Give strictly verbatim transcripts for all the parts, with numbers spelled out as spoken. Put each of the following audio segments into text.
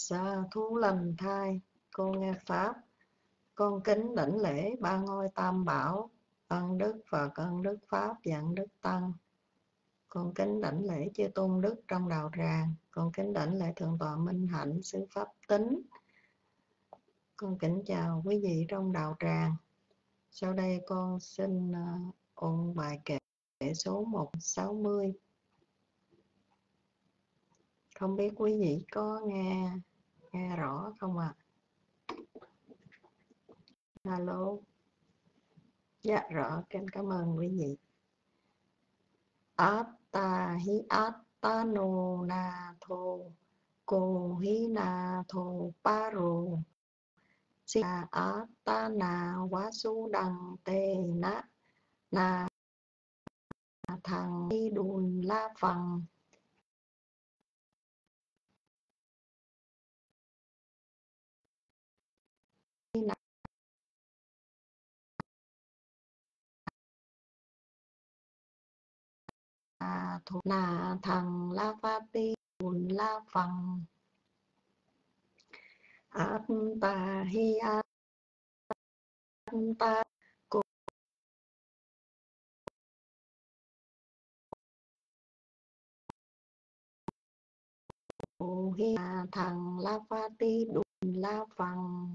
Sa thú lành thai. Con nghe pháp. Con kính đảnh lễ ba ngôi tam bảo, ân đức Phật, ân đức Pháp và ân đức Tăng. Con kính đảnh lễ chư tôn đức trong đạo tràng. Con kính đảnh lễ thượng tọa Minh Hạnh sư Pháp Tính. Con kính chào quý vị trong đạo tràng. Sau đây con xin uh, ôn bài kệ số một trăm sáu mươi. Không biết quý vị có nghe nghe rõ không ạ? À? Alo. Dạ rõ, kính cảm ơn quý vị. Atta hi atta no na tho ko hi na tho paro si atta na wasu đằng tê na na thằng đi đùn la phần na thuộc là thằng la pha ti đùn la phần atta hi atta ko hi là thằng la pha ti đùn la phần.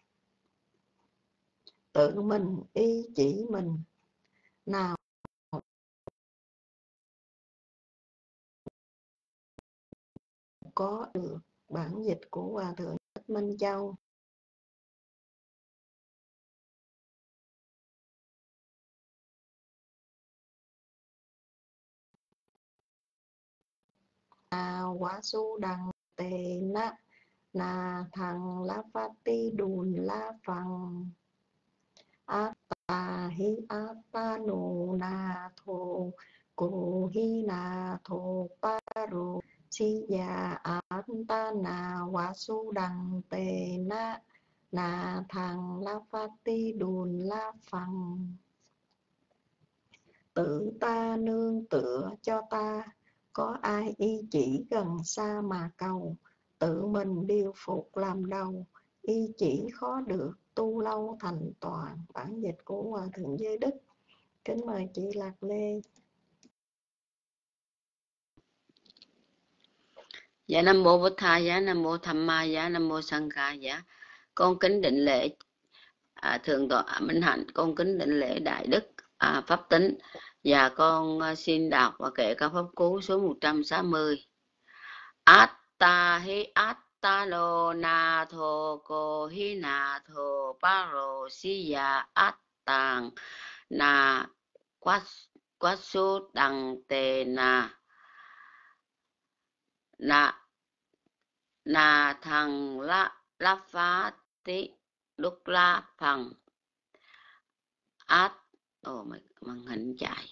Tự mình ý chỉ mình nào có được. Bản dịch của Hòa Thượng Thích Minh Châu. À, quả su đằng tề na na thằng la phát ti đùn la phần atta hi atta nô na thô cô hi na thô pa rô si ya atta na quả su đằng tề na na thằng la phát ti đùn la phần. Tự ta nương tựa cho ta, có ai y chỉ gần xa mà cầu. Tự mình điều phục làm đầu, y chỉ khó được, tu lâu thành toàn. Bản dịch của Hòa Thượng Giới Đức. Kính mời chị Lạc Lê. Dạ Nam Mô Bổn Thầy, dạ Nam Mô Tham Ma, dạ Nam Mô Sang Ca, dạ. Con kính định lễ à, Thượng tọa Minh Hạnh, con kính định lễ Đại Đức à, Pháp Tính. Và con à, xin đọc và kệ các pháp cú số một trăm sáu mươi. Atta hi atta no na tho ko hi na tho paro siya attang na quát quát số đằng tề na na na thằng la la phá tí lúc la phần át ồ mày màn hình chạy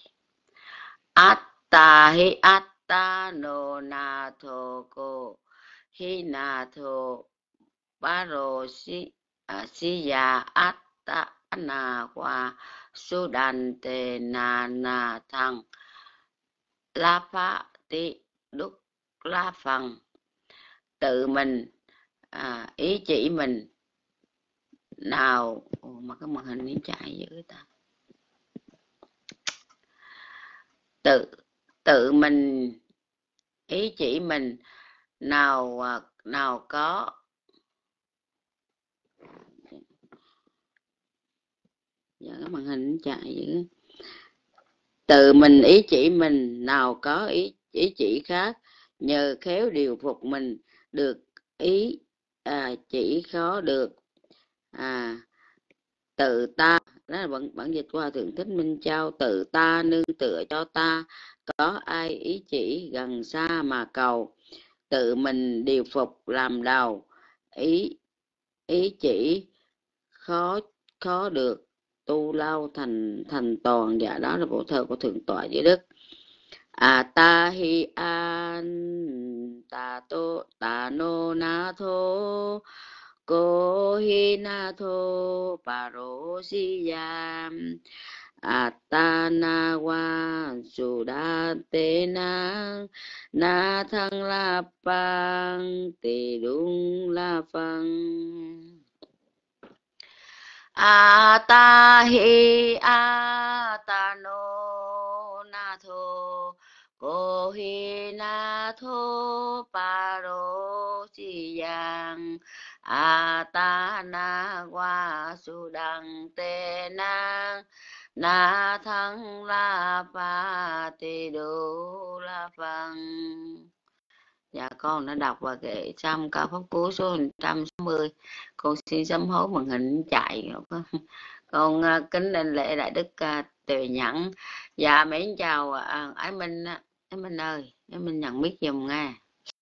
atta hi atta no na tho ko hi na tho paro si à, si ya atta na qua su đàn tề na na thằng la phá tí lúc la phần. Tự mình à, ý chỉ mình nào ồ, mà cái màn hình nó chạy dữ ta. Tự tự mình ý chỉ mình nào nào có giờ cái màn hình nó chạy dữ. Tự mình ý chỉ mình nào có ý ý chỉ khác, nhờ khéo điều phục mình được ý à, chỉ khó được. À, tự ta, đó là bản, bản dịch của Hòa Thượng Thích Minh Châu. Tự ta nương tựa cho ta, có ai ý chỉ gần xa mà cầu. Tự mình điều phục làm đầu, ý ý chỉ khó khó được, tu lâu thành thành toàn. Dạ đó là bộ thơ của Thượng tọa Giới Đức. À ta hi an ta tô ta nô na thô cô hi na thô paro si ya Atana wa sudatena na thăng la pang tỳ đúng la phăng. Ata hi ata no na tho cô hi na tho paro chi yang ata na wa su đăng tê na na thăng la pa tê đô la phăng. Dạ con đã đọc và kể xong ca pháp cú số một trăm sáu mươi. Con xin sám hối màn hình chạy. Con uh, kính đảnh lễ đại đức uh, Tuệ Nhẫn. Dạ mến chào uh, Ái Minh. Ái Minh ơi, Ái Minh nhận biết dùm nghe.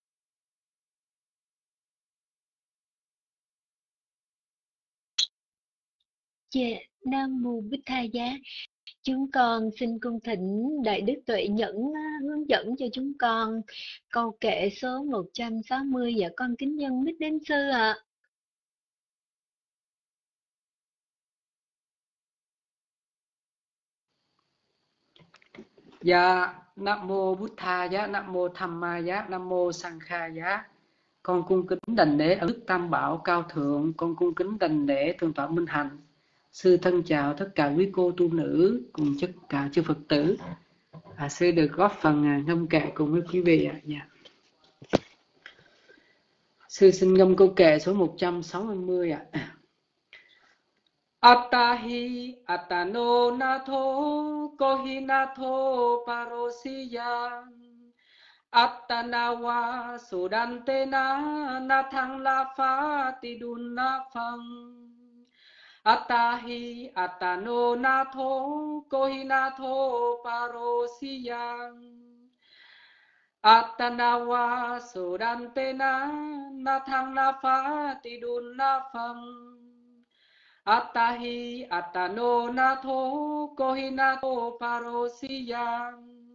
Dạ, Nam Mô Bích Tha Giá. Chúng con xin cung thỉnh Đại Đức Tuệ Nhẫn hướng dẫn cho chúng con câu kệ số một trăm sáu mươi. Dạ con kính nhân mít đến sư ạ. À. Dạ, Nam Mô Bút Tha Giá, Nam Mô Tham Ma Giá, Nam Mô Sang Kha Giá. Con cung kính đảnh lễ ân đức Tam Bảo cao thượng, con cung kính đảnh lễ Thượng tọa Minh Hạnh. Sư thân chào tất cả quý cô tu nữ cùng tất cả chư Phật tử. À, sư được góp phần à, ngâm kệ cùng với quý vị ạ. Dạ. Sư xin ngâm câu kệ số một trăm sáu mươi ạ. Atahi atano natho kohi natho parosiya Attanawa sudantena nathang la pha tidun na phang Atahi atano natho kohi natho parosiya Attanawa sudantena nathang la pha tidun na phang Atahi atano natho kohi natho parosiya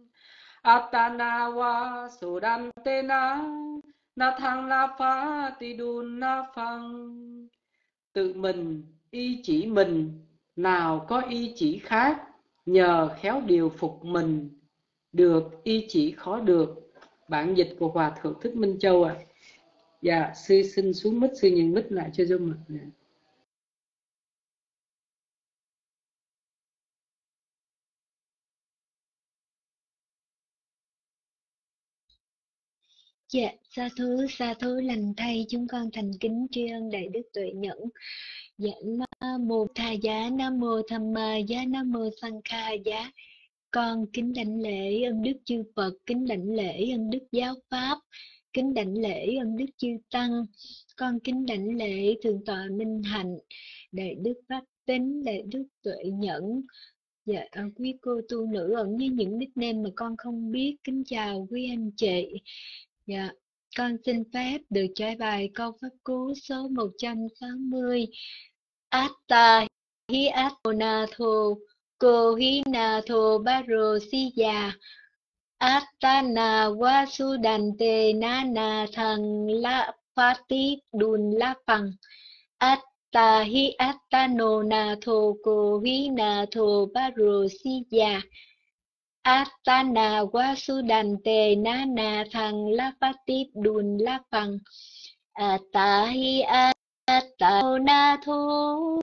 Atanawa sudantena nathang la pha tidun na phang. Tự mình, ý chỉ mình, nào có ý chỉ khác, nhờ khéo điều phục mình, được ý chỉ khó được. Bản dịch của Hòa Thượng Thích Minh Châu ạ. À. Dạ, sư xin xuống mic, sư nhận mic lại cho Dung ạ. À. Dạ, sa thú, sa thú lành thay, chúng con thành kính tri ân Đại Đức Tuệ Nhẫn. Dạ, Nam Mô Tha Giá, Nam Mô Tham Ma Giá, Nam Mô Sang Kha Giá. Con kính đảnh lễ ân đức chư Phật, kính đảnh lễ ân đức giáo pháp, kính đảnh lễ ân đức chư Tăng. Con kính đảnh lễ Thượng tọa Minh Hạnh, Đại Đức Pháp Tính, Đại Đức Tuệ Nhẫn. Dạ, quý cô tu nữ ẩn với những nickname mà con không biết. Kính chào quý anh chị. Dạ, con xin phép được trải bài câu pháp cú số một trăm sáu mươi. Atta hi attonatho ko hi natho baro siya Attana wasudante nana thang la phati dun la phang Atta hi attano natho ko hi natho baro siya Atana wasudante nana thang la phati dun la phang Atahi attanatho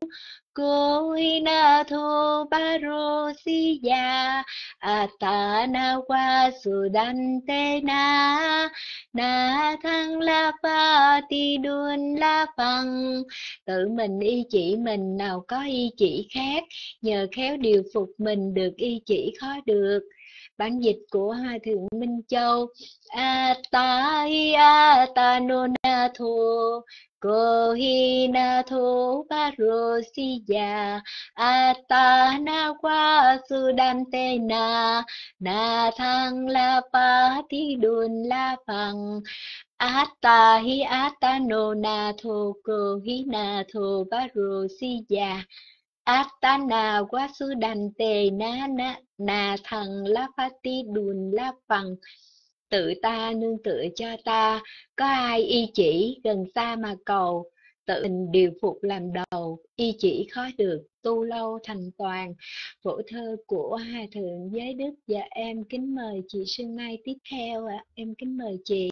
koinatho parosiya Atana wasudante na na thang la phati dun la phang. Tự mình y chỉ mình, nào có y chỉ khác, nhờ khéo điều phục mình, được y chỉ khó được. Bản dịch của Hòa Thượng Minh Châu. Atai atanonatho kohinatho parosiya Atana wasudantena na thang la phati dun la phang Atahi atanonatho kohinatho parosiya Atana wasudante na na na thằng la phati đùn la phằng. Tự ta nương tựa cho ta, có ai y chỉ, gần xa mà cầu. Tự tự mình điều phục làm đầu, y chỉ khó được, tu lâu thành toàn. Phổ thơ của Hòa Thượng Giới Đức. Dạ em kính mời chị Sương Mai tiếp theo ạ. Em kính mời chị.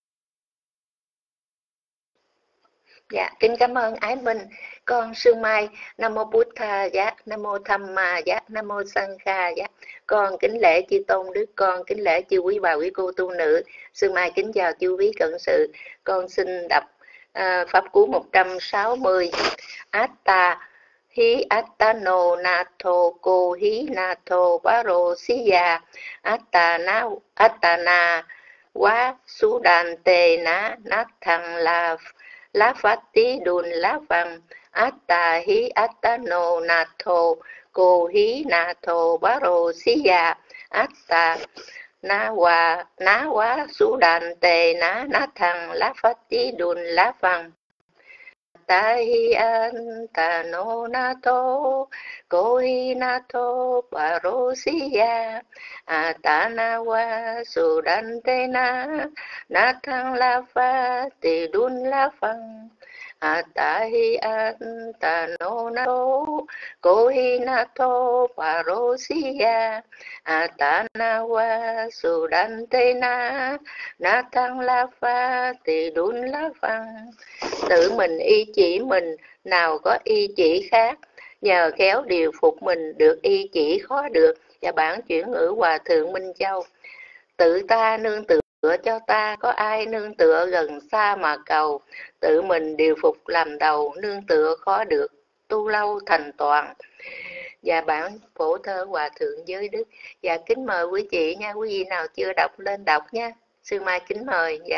Dạ, kính cảm ơn Ái Minh. Con Sương Mai, Nam Mô Bụt Tha Giá, Nam Mô Tham Ma Giá, Nam Mô Sang Kha Giá. Con kính lễ chư tôn đức, con kính lễ chư quý bà quý cô tu nữ. Sương Mai kính chào chư quý cận sự. Con xin đọc uh, pháp cú một trăm sáu mươi. Atta Hi Attano Natho Ko Hi Natho Baro Siya Attana Attana Wa Sudan Te Na Nat Thăng La Lá phát tí đùn lá vàng Atta hí attano natho Cô hí natho baro siya Atta na wa na wa su đàn tề ná ná thằng lá phát tí đùn lá vàng Ta hi antano natho Cô hí natho baro siya Atta na wa su đàn tề ná ná thằng lá phát tí đùn lá vàng Atahi antano nato Kohi nato parosia Atana wa sudante na Natang la pha tỳ đun la văn. Tự mình y chỉ mình, nào có y chỉ khác. Nhờ khéo điều phục mình, được y chỉ khó được. Và bản chuyển ngữ Hòa Thượng Minh Châu. Tự ta nương tựa cho ta, có ai nương tựa gần xa mà cầu. Tự mình điều phục làm đầu, nương tựa khó được, tu lâu thành toàn. Và bản phổ thơ Hòa Thượng Giới Đức. Và kính mời quý chị nha, quý vị nào chưa đọc lên đọc nha. Sương Mai kính mời. Dạ.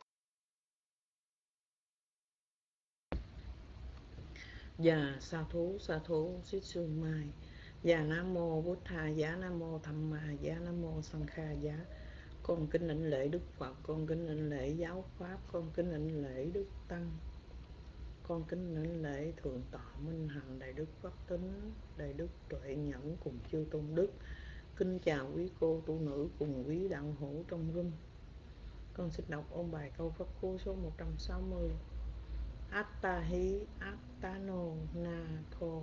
Dạ, sa thú, sa thú, xích Sương Mai. Dạ, Nam Mô Bụt Tha Giá, Nam Mô Tham Ma Giá, Nam Mô Sang Kha Giá. Con kính đảnh lễ Đức Phật, con kính đảnh lễ giáo pháp, con kính đảnh lễ Đức Tăng, con kính đảnh lễ Thượng tọa Minh Hạnh, Đại Đức Pháp Tính, Đại Đức Tuệ Nhẫn cùng chư tôn đức. Kính chào quý cô tu nữ cùng quý đạo hữu trong room. Con xin đọc ôn bài câu pháp cú số một trăm sáu mươi. Attahi attano natho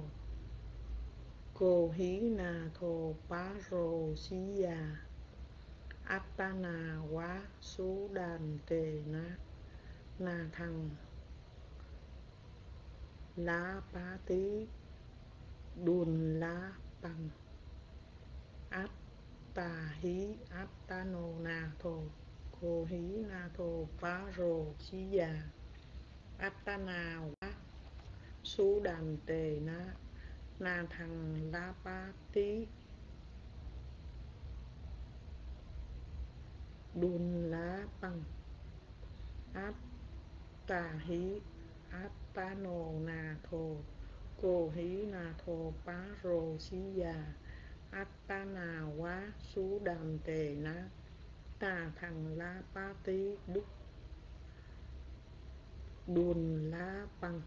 Ko hi natho paro siya Attana wa su đàn tề na Na thăng lá bá tí đùn lá bằng Atta hí attano natho Ko hí natho paro siya Attana wa su đàn tề na Na thăng lá bá tí đun lá bằng Atta hí attano natho Cô hí natho paro siya Attana wa su đàn tề na Na thăng lá bá tí đúc đun lá bằng.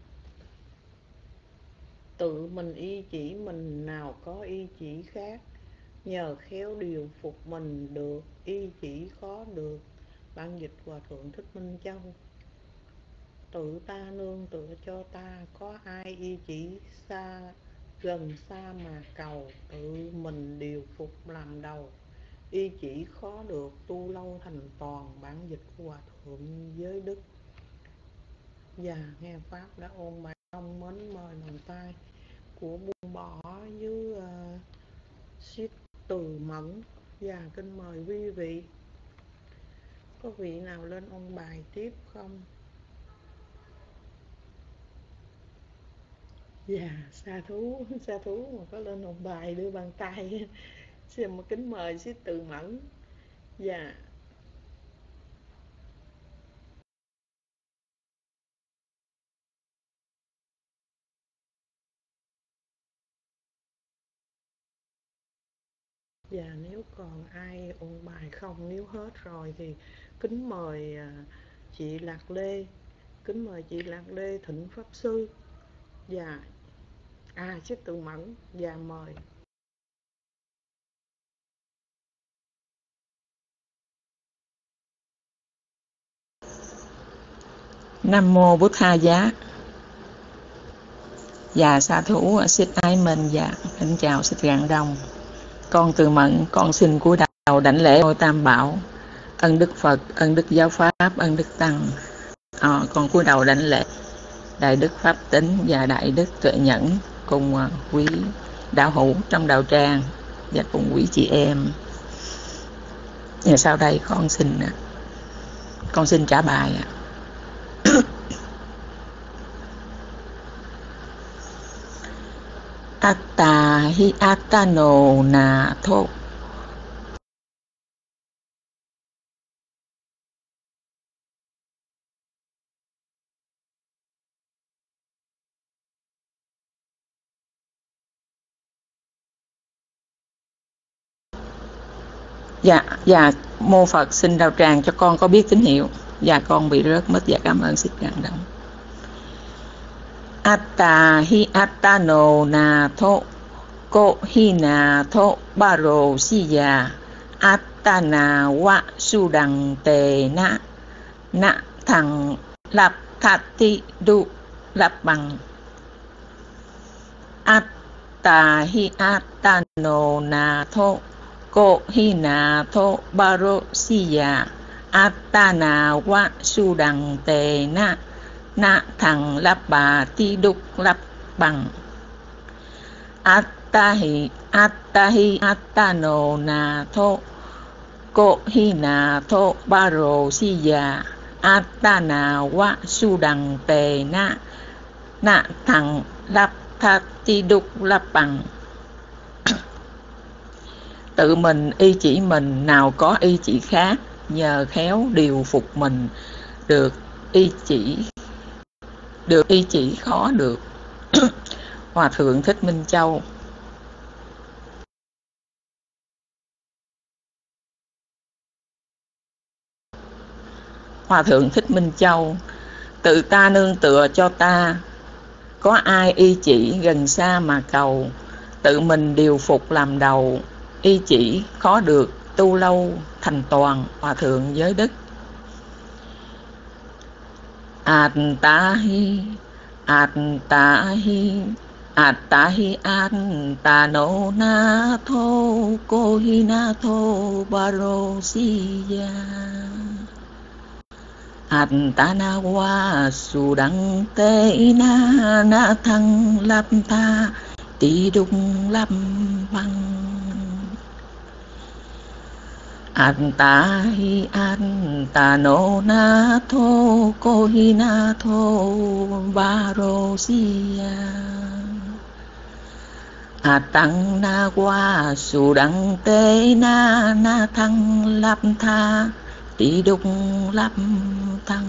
Tự mình y chỉ mình, nào có y chỉ khác. Nhờ khéo điều phục mình, được y chỉ khó được. Bản dịch Hòa Thượng Thích Minh Châu. Tự ta nương tựa cho ta, có ai y chỉ xa gần xa mà cầu. Tự mình điều phục làm đầu, y chỉ khó được, tu lâu thành toàn. Bản dịch Hòa Thượng Giới Đức. Và nghe pháp đã ôn bài ông mến mời bàn tay của buông bỏ với uh, siết từ mẫn. Và kính mời quý vị, có vị nào lên ôn bài tiếp không? Dạ, sa thú, sa thú mà có lên ôn bài đưa bàn tay. Xin một kính mời siết từ mẫn. Dạ. Và nếu còn ai ôn bài không, nếu hết rồi thì kính mời uh, chị Lạc Lê, kính mời chị Lạc Lê Thịnh Pháp Sư. Dạ, à xích từ mẫn. Dạ mời. Nam Mô Bụt Tha Giá. Dạ sa thú xích ái minh. Dạ kính chào xích Rạng Đông. Con Từ Mẫn, con xin cúi đầu đảnh lễ ngôi Tam Bảo, ân đức Phật, ân đức giáo pháp, ân đức tăng. À, con cúi đầu đảnh lễ đại đức Pháp Tính và đại đức Tuệ Nhẫn cùng uh, quý đạo hữu trong đạo tràng và cùng quý chị em. Và sau đây con xin con xin trả bài ạ. Atta hi attano na tho. Dạ, dạ, mô Phật xin đạo tràng cho con có biết tín hiệu. Dạ con bị rớt mất. Dạ cảm ơn xích Rạng Đông. Atta hi attano na tho ko hi na tho baro siya attana wa sudang te na na thằng lap thati du lap bằng. Atta hi attano na tho ko hi na tho baro siya attana wa sudang te na na thằng lap bà ti đúc lap bằng. Attahi attahi attano na tho ko hi na tho baro siya attana wa sudang te na na thằng lap tha ti đúc lap bằng. Tự mình y chỉ mình, nào có y chỉ khác, nhờ khéo điều phục mình, được y chỉ được y chỉ khó được. Hòa thượng Thích Minh Châu. Hòa thượng Thích Minh Châu. Tự ta nương tựa cho ta, có ai y chỉ gần xa mà cầu. Tự mình điều phục làm đầu, y chỉ khó được, tu lâu thành toàn. Hòa thượng Giới Đức. Attahi Attahi Attahi attano na tho ko hi na tho baro siya attana wa sudang te na na thăng lap tha ti đung lap băng. Attahi attano na tho ko hi na tho baro siya attang na wa sudang te na na thăng lap tha ti đung lap thăng.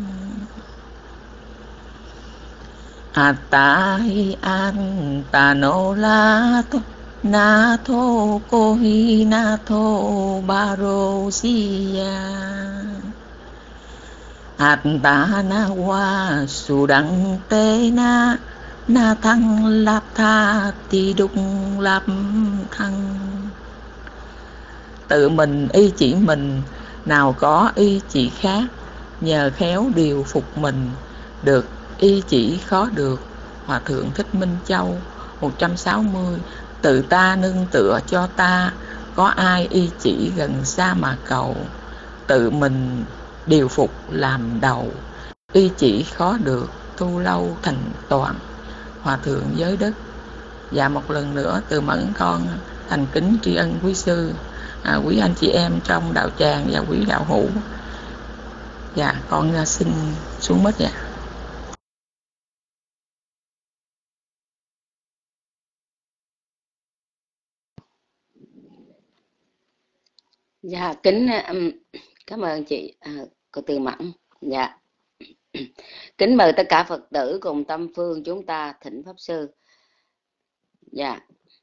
Attahi attano la tho na tho ko hi na tho baro siya attana wa sudang te na na thăng lap tha ti đung lap thăng. Tự mình y chỉ mình, nào có y chỉ khác, nhờ khéo điều phục mình, được y chỉ khó được. Hòa thượng Thích Minh Châu. Một trăm sáu mươi. Tự ta nương tựa cho ta, có ai y chỉ gần xa mà cầu. Tự mình điều phục làm đầu, y chỉ khó được, tu lâu thành toàn. Hòa thượng Giới Đức. Dạ một lần nữa Từ Mẫn con thành kính tri ân quý sư, à, quý anh chị em trong đạo tràng và quý đạo hữu. Dạ con xin xuống mất. Dạ. Dạ kính um, cảm ơn chị uh, cô Từ Mẫn. Dạ kính mời tất cả Phật tử cùng tâm phương chúng ta thỉnh pháp sư. Dạ.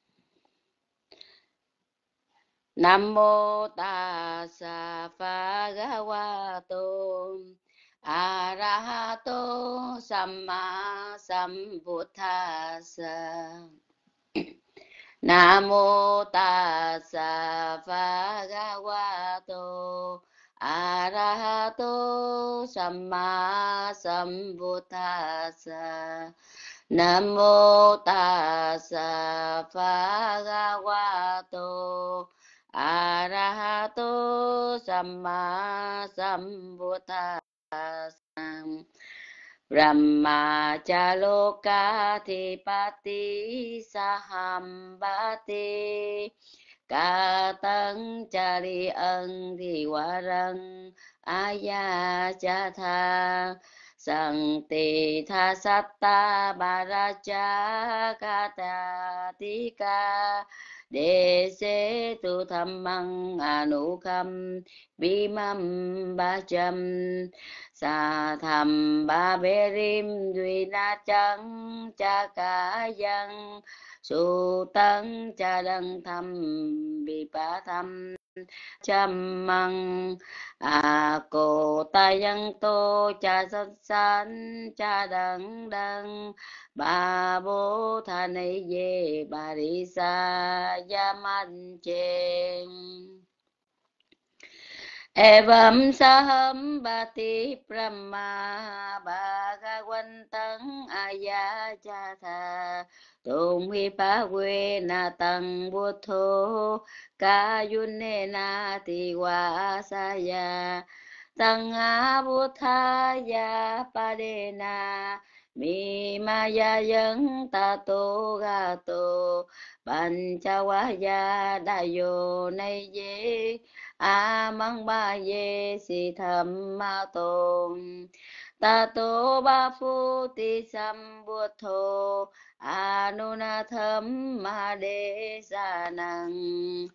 Nam mô Tassa Bhagavato Arahato Samma Sambuddhassa. Nam mô Tassa Bhagavato Arahato Samma Sambuddhassa. Nam mô tassa bhagavato arahato samma sambuddhassa. Brahmachaloka thipati sahambati ca tấn cha li ân thì quả rân aya cha tha sang tỳ tha sát ta bà ra cha ca ta ti ca đề xế tu tham măng anu kham bi mâm ba châm sa tham ba bê rim duy na chăng cha ca dân su tấn cha đăng thâm bị bá thâm chăm măng à cô ta dân tô cha sanh sanh cha đăng đăng ba bố tha ni về bà đi xa gia man trên evam saham bati brahma bhagavantam aya cha tha tum hi pa we na tăng bút thô ca yun ne na ti wa sa ya tăng a bút tha ya pa de na mi ma ya yang ta tô ga tô ban cha wa ya da yo nay ye a mang ba ye si tham ma tôn ta tô ba phu ti sam bút thô anuna tham ma de sa năng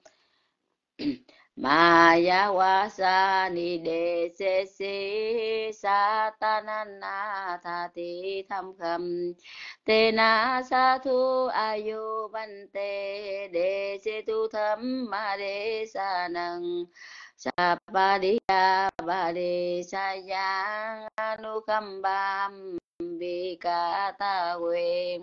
maya wasa ni de se si satanana tha ti tham kham te na sa thu ayu bante de se tu tham ma de sa năng sa pa di ya ba de sa yang anu kham bam vi ca ta quên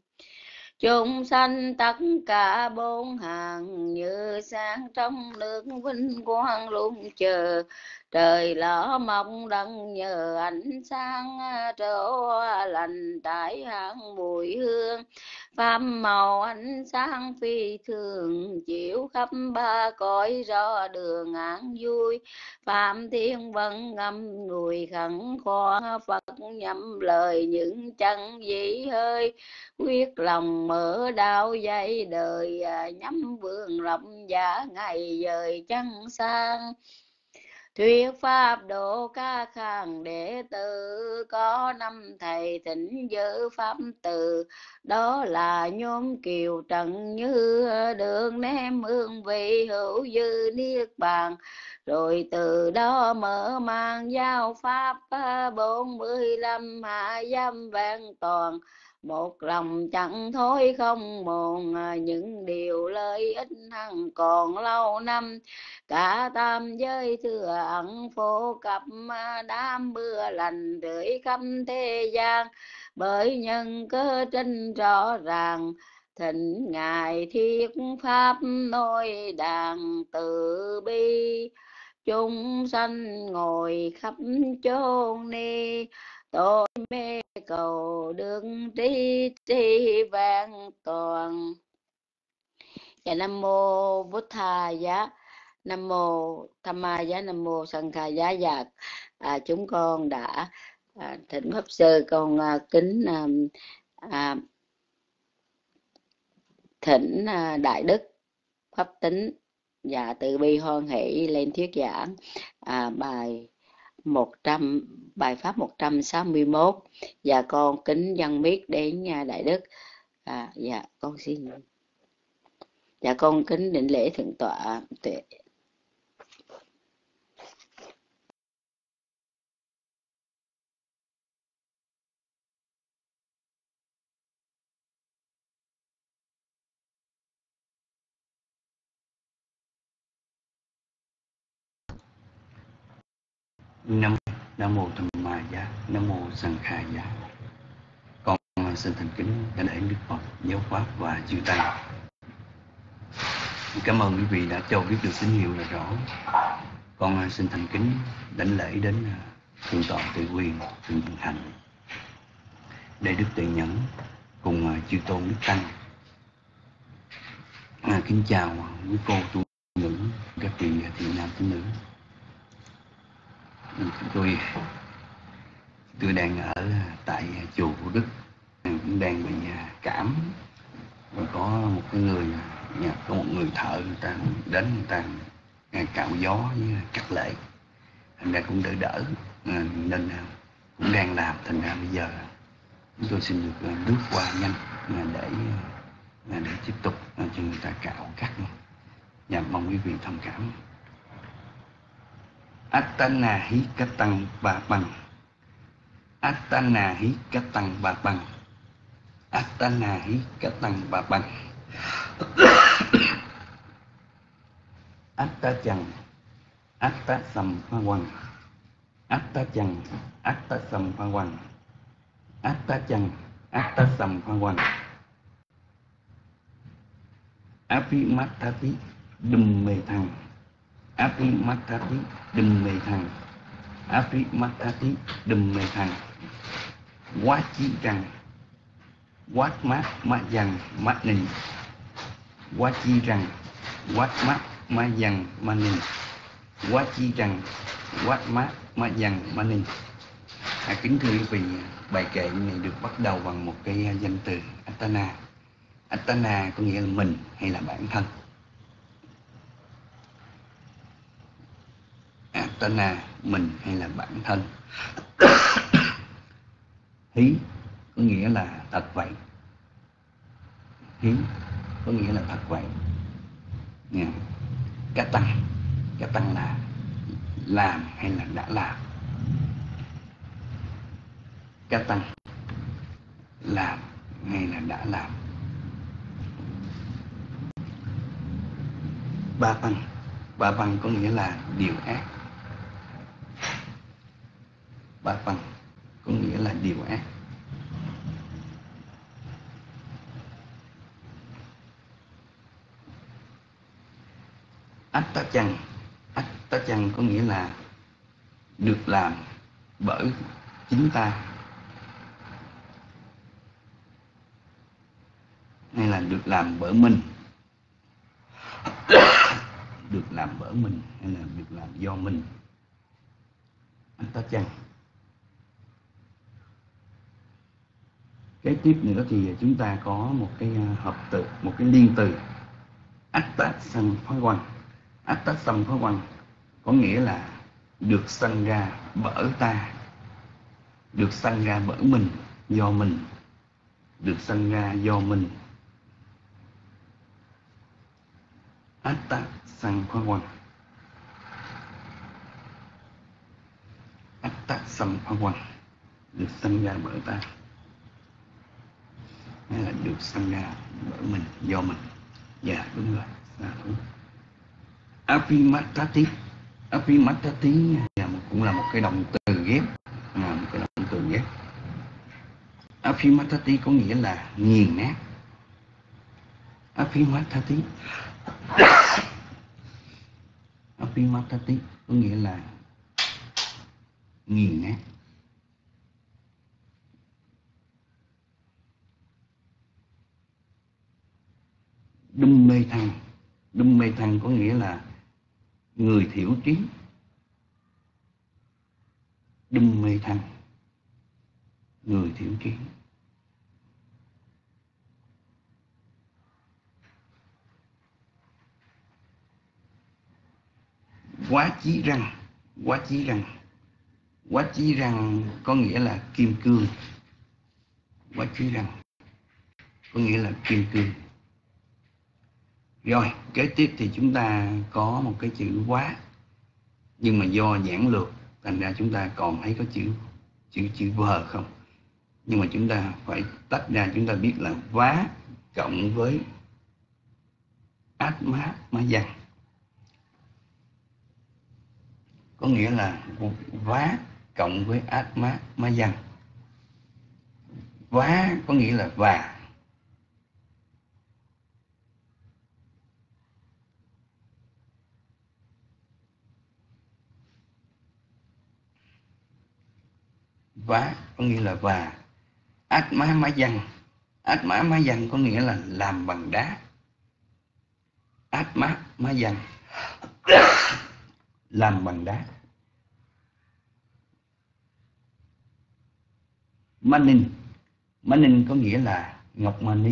chúng sanh tất cả bốn hàng như sáng trong nước vinh quang luôn chờ trời lỡ mong đấng nhờ ánh sáng trổ lành trải hang mùi hương pháp màu ánh sáng phi thường chiếu khắp ba cõi rõ đường an vui phạm thiên vân ngâm người khẩn khoa Phật nhậm lời những chân dĩ hơi quyết lòng mở đau dây đời nhắm vương rộng giả ngày dời chân sang thuyết pháp độ ca khang đệ tử có năm thầy thỉnh giữ pháp từ đó là nhóm kiều trần như đường ném hương vị hữu dư niết bàn rồi từ đó mở mang giao pháp bốn mươi lăm hạ dâm vẹn toàn một lòng chẳng thối không buồn những điều lợi ích hằng còn lâu năm cả tam giới thừa ẩn phổ cập đám mưa lành rưỡi khắp thế gian bởi nhân cơ trinh rõ ràng thịnh ngài thiết pháp nôi đàn từ bi chúng sanh ngồi khắp chốn ni tôi mê cầu được trí tri vẹn toàn. Và nam mô Bụt Thà Giá, nam mô Tham Ma Giá, nam mô Sanh Kha Giá. Và à, chúng con đã à, thỉnh pháp sư con à, kính à, à, thỉnh à, đại đức pháp tính và từ bi hoan hỷ lên thuyết giảng à, bài một trăm bài pháp một trăm sáu mươi mốt và con kính dâng miết đến đại đức à, dạ con xin dạ con kính định lễ thượng tọa tuệ. Nam Nam mô Tham Ma Giá, nam mô Sanh Kha Giá. Con xin thành kính đảnh lễ Đức Phật, giáo pháp và chư tăng. Cảm ơn quý vị đã cho biết được tín hiệu là rõ. Con xin thành kính đảnh lễ đến Thượng tọa Tuệ Quyền, Thượng Tọa Hạnh. Đại Đức Tuệ Nhẫn cùng uh, chư tôn Đức Tăng. À, kính chào quý cô tu nữ, các vị thiện nam tín nữ. Tôi tôi đang ở tại chùa Phổ Đức, cũng đang bị cảm. Rồi có một cái người, có một người thợ người ta đến người ta cạo gió với cắt lễ, thành ra cũng đỡ đỡ, nên cũng đang làm. Thành ra bây giờ chúng tôi xin được lướt qua nhanh để để tiếp tục cho người ta cạo cắt. Và mong quý vị thông cảm. Attana hí cách tăng ba bằng. Attana hí cách tăng ba bằng. Attana hí cách tăng ba bằng. Atta chằng Atta sầm pha quăng. Atta chằng Atta sầm pha quăng. Atta chằng Atta sầm pha quăng. Apimattati đùm mê thằng. Apimattati đùm mê thằng. Apimattati đùm mê thằng. Quá chi rằng quát mát má dằn má nình. Quá chi rằng quát mát má dằn má nình. Quá chi rằng quát mát má dằn má nình. À, kính thưa quý vị, bài kệ này được bắt đầu bằng một cái danh từ Attana. Attana có nghĩa là mình hay là bản thân. Attana, mình hay là bản thân. Hí có nghĩa là thật vậy. Hí có nghĩa là thật vậy. Cá tăng, cá tăng là làm hay là đã làm. Cá tăng làm hay là đã làm. Ba băng, ba băng có nghĩa là điều ác. Ba băng có nghĩa là điều ác. Atta chằng, Atta chằng có nghĩa là được làm bởi chính ta, hay là được làm bởi mình. Được làm bởi mình hay là được làm do mình. Atta chằng. Kế tiếp nữa thì chúng ta có một cái hợp từ, một cái liên từ Atta sanh phá quang. Atta sanh phá quang có nghĩa là được sanh ra bởi ta, được sanh ra bởi mình, do mình, được sanh ra do mình. Atta sanh phá quang. Atta sanh phá quang, được sanh ra bởi ta, hay là được sanh ra bởi mình, do mình. Dạ đúng rồi. Dạ, đúng. Apimattati, Apimattati cũng là một cái động từ ghép, à, một cái động từ ghép. Apimattati có nghĩa là nghiền nát. Apimattati Apimattati có nghĩa là nghiền nát. Đum mê thăng, đum mê thăng có nghĩa là người thiểu trí. Đum mê thăng, người thiểu trí. Quá chí răng, quá chí răng, quá chí răng có nghĩa là kim cương. Quá chí răng có nghĩa là kim cương. Rồi, kế tiếp thì chúng ta có một cái chữ quá, nhưng mà do giản lược thành ra chúng ta còn thấy có chữ chữ chữ vờ không. Nhưng mà chúng ta phải tách ra, chúng ta biết là vá cộng với át má má văn, có nghĩa là vá cộng với át má má văn. Vá có nghĩa là và, vá có nghĩa là và, Atma Mayan. Atma Mayan có nghĩa là làm bằng đá. Atma Mayan làm bằng đá. Manin. Manin có nghĩa là ngọc mani.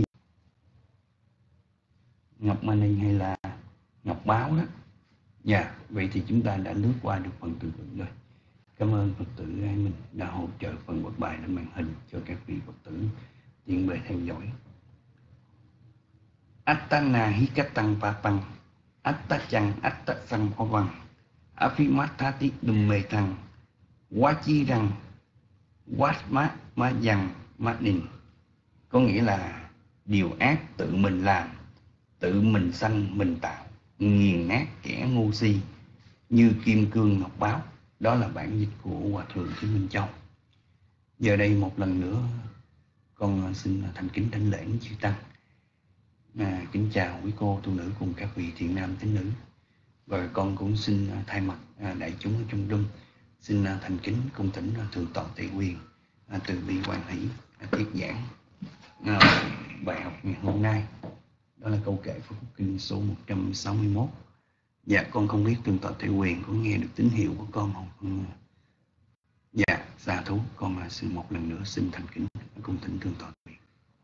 Ngọc mani hay là ngọc báo đó. Dạ, yeah, vậy thì chúng ta đã lướt qua được phần từ vựng rồi. Cảm ơn Phật tử Ái Minh đã hỗ trợ phần bật bài lên màn hình cho các vị Phật tử tiện bề theo dõi. Attana hikatang papang, attachang attachang pavang, afimatati dummetang, wachirang, watma mayang manin. Có nghĩa là điều ác tự mình làm, tự mình sanh mình tạo, nghiền nát kẻ ngu si như kim cương ngọc báo. Đó là bản dịch của Hòa Thượng Thích Minh Châu. Giờ đây một lần nữa con xin thành kính đảnh lễ chư tăng. À, kính chào quý cô tu nữ cùng các vị thiện nam tín nữ. Và con cũng xin thay mặt đại chúng ở trong room xin thành kính cung thỉnh thượng tọa Tề Quyền từ bi quan hỷ thuyết giảng à, bài học ngày hôm nay. Đó là câu kệ Phật Kinh số một trăm sáu mươi mốt. Dạ, con không biết thượng tọa Tề Quyền có nghe được tín hiệu của con không? Dạ, sa thú. Con xin một lần nữa xin thành kính cung thỉnh thượng tọa Tề Quyền.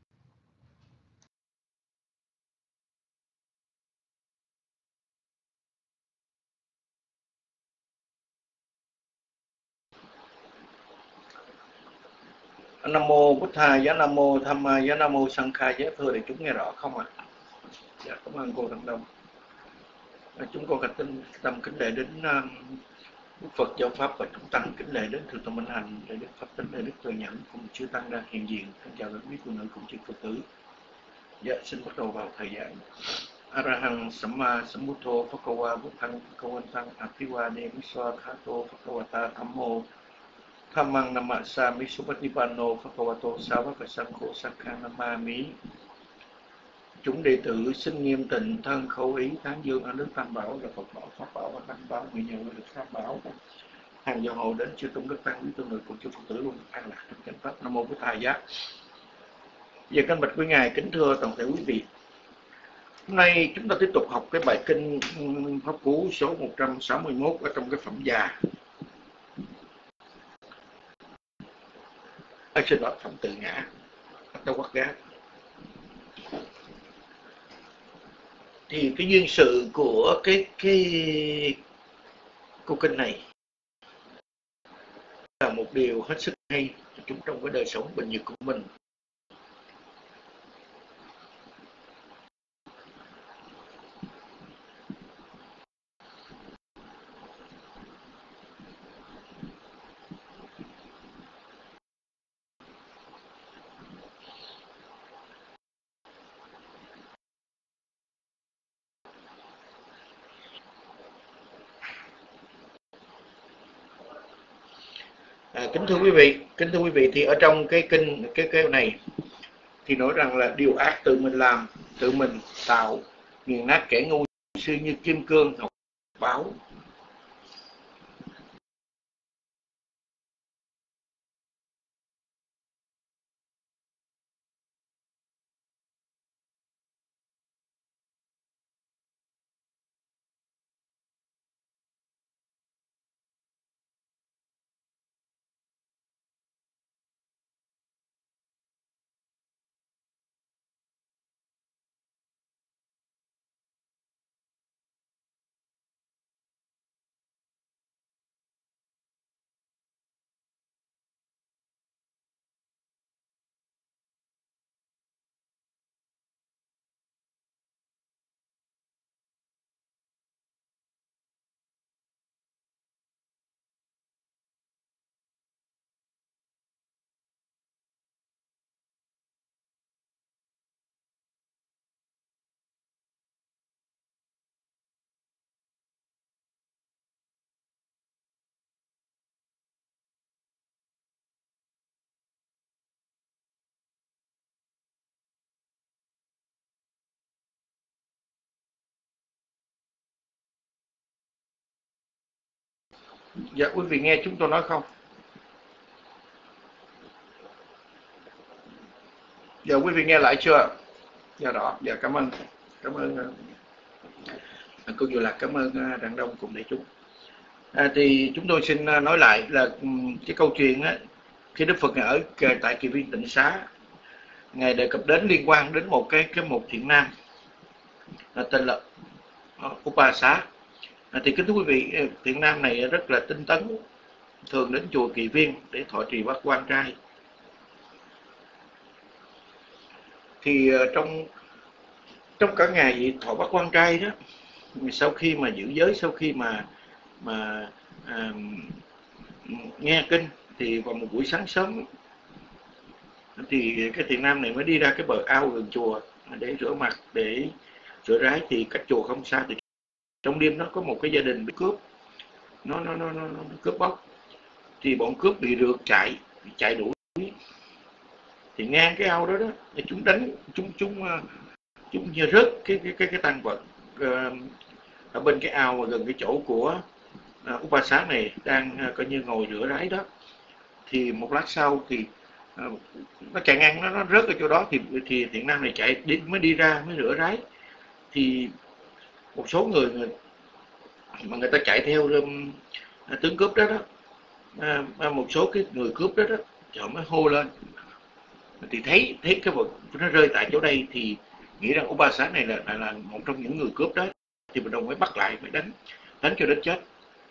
Nam mô Bụt Thà giá, Nam mô Tham Ma giá, Nam mô Sang Kha giá. Thưa đại chúng nghe rõ không ạ? À? Dạ, cảm ơn cô Đặng Đông. Chúng con thành tâm, tâm kính lễ đến uh, Đức Phật giáo pháp và chúng tăng, kính lễ đến Thượng tọa Minh Hạnh, để Đức Pháp tính, để Đức Tuệ Nhẫn cùng chư tăng đang hiện diện. Thân chào đến quý phụ nữ cùng chư Phật tử. Dạ, xin bắt đầu vào thời gian. Arahang Samma Sambuddho Phakawa Buddhang Phakawantang Apiwade Miswa Khato Phakawata Thammo Thammang Namasami Supatipanno Phakawato Savaka Sangho Sakkha Namami. Chúng đệ tử xin nghiêm tịnh thân khẩu ý tán dương ở nước Tam Bảo là Phật bảo, Pháp bảo và Tăng bảo, nguyện nhận được Pháp bảo hàng gia hộ đến chư tôn đức tăng quý tôn nữ của chư Phật tử luôn an lạc trong chánh pháp. Nam mô Bụt Thầy Giác. Giờ kính bạch quý ngài, kính thưa toàn thể quý vị. Hôm nay chúng ta tiếp tục học cái bài kinh Pháp Cú số một trăm sáu mươi mốt ở trong cái phẩm già. À, xin lỗi, phẩm tự ngã. Đâu quát gác. Thì cái duyên sự của cái cái câu kinh này là một điều hết sức hay chúng trong cái đời sống bình dị của mình. À, kính thưa quý vị, kính thưa quý vị, thì ở trong cái kinh cái cái này thì nói rằng là điều ác tự mình làm, tự mình tạo, nghiền nát kẻ ngu si như kim cương ngọc báo. Dạ quý vị nghe chúng tôi nói không? Giờ quý vị nghe lại chưa? Dạ đó, dạ cảm ơn, cảm ơn uh, cô Diệu Lạc, cảm ơn uh, Đặng Đông cùng đại chúng. À, thì chúng tôi xin uh, nói lại là um, cái câu chuyện á, khi Đức Phật ở tại Kỳ Viên Tịnh Xá, ngài đề cập đến liên quan đến một cái cái một thiện nam là tên là uh, Upasa. À, thì kính thưa quý vị, thiện nam này rất là tinh tấn, thường đến chùa Kỳ Viên để thọ trì bát quan trai. Thì uh, trong trong cả ngày thọ bát quan trai đó, sau khi mà giữ giới, sau khi mà mà à, nghe kinh, thì vào một buổi sáng sớm thì cái thiện nam này mới đi ra cái bờ ao gần chùa để rửa mặt, để rửa ráy. Thì cách chùa không xa, thì trong đêm đó có một cái gia đình bị cướp, nó nó nó, nó, nó cướp bóc. Thì bọn cướp bị rượt chạy, bị chạy đuổi. Thì ngang cái ao đó đó, thì chúng đánh, chúng chúng chúng như rớt cái cái cái cái tang vật uh, ở bên cái ao mà gần cái chỗ của uh, Upasa này đang uh, coi như ngồi rửa ráy đó. Thì một lát sau thì uh, nó chạy ngang, nó, nó rớt ở chỗ đó. Thì thì thiện nam này chạy đi, mới đi ra mới rửa ráy. Thì một số người, người mà người ta chạy theo um, tướng cướp đó đó, uh, một số cái người cướp đó đó, họ mới hô lên. Thì thấy thấy cái vật nó rơi tại chỗ đây, thì nghĩ rằng Upasa này là, là là một trong những người cướp đó. Thì mình đồng mới bắt lại, mới đánh đánh cho đến chết.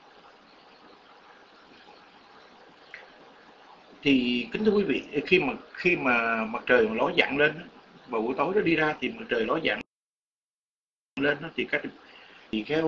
Thì kính thưa quý vị, khi mà khi mà mặt trời ló dạng lên vào buổi tối đó, đi ra thì mặt trời ló dạng lên đó, thì các thì cái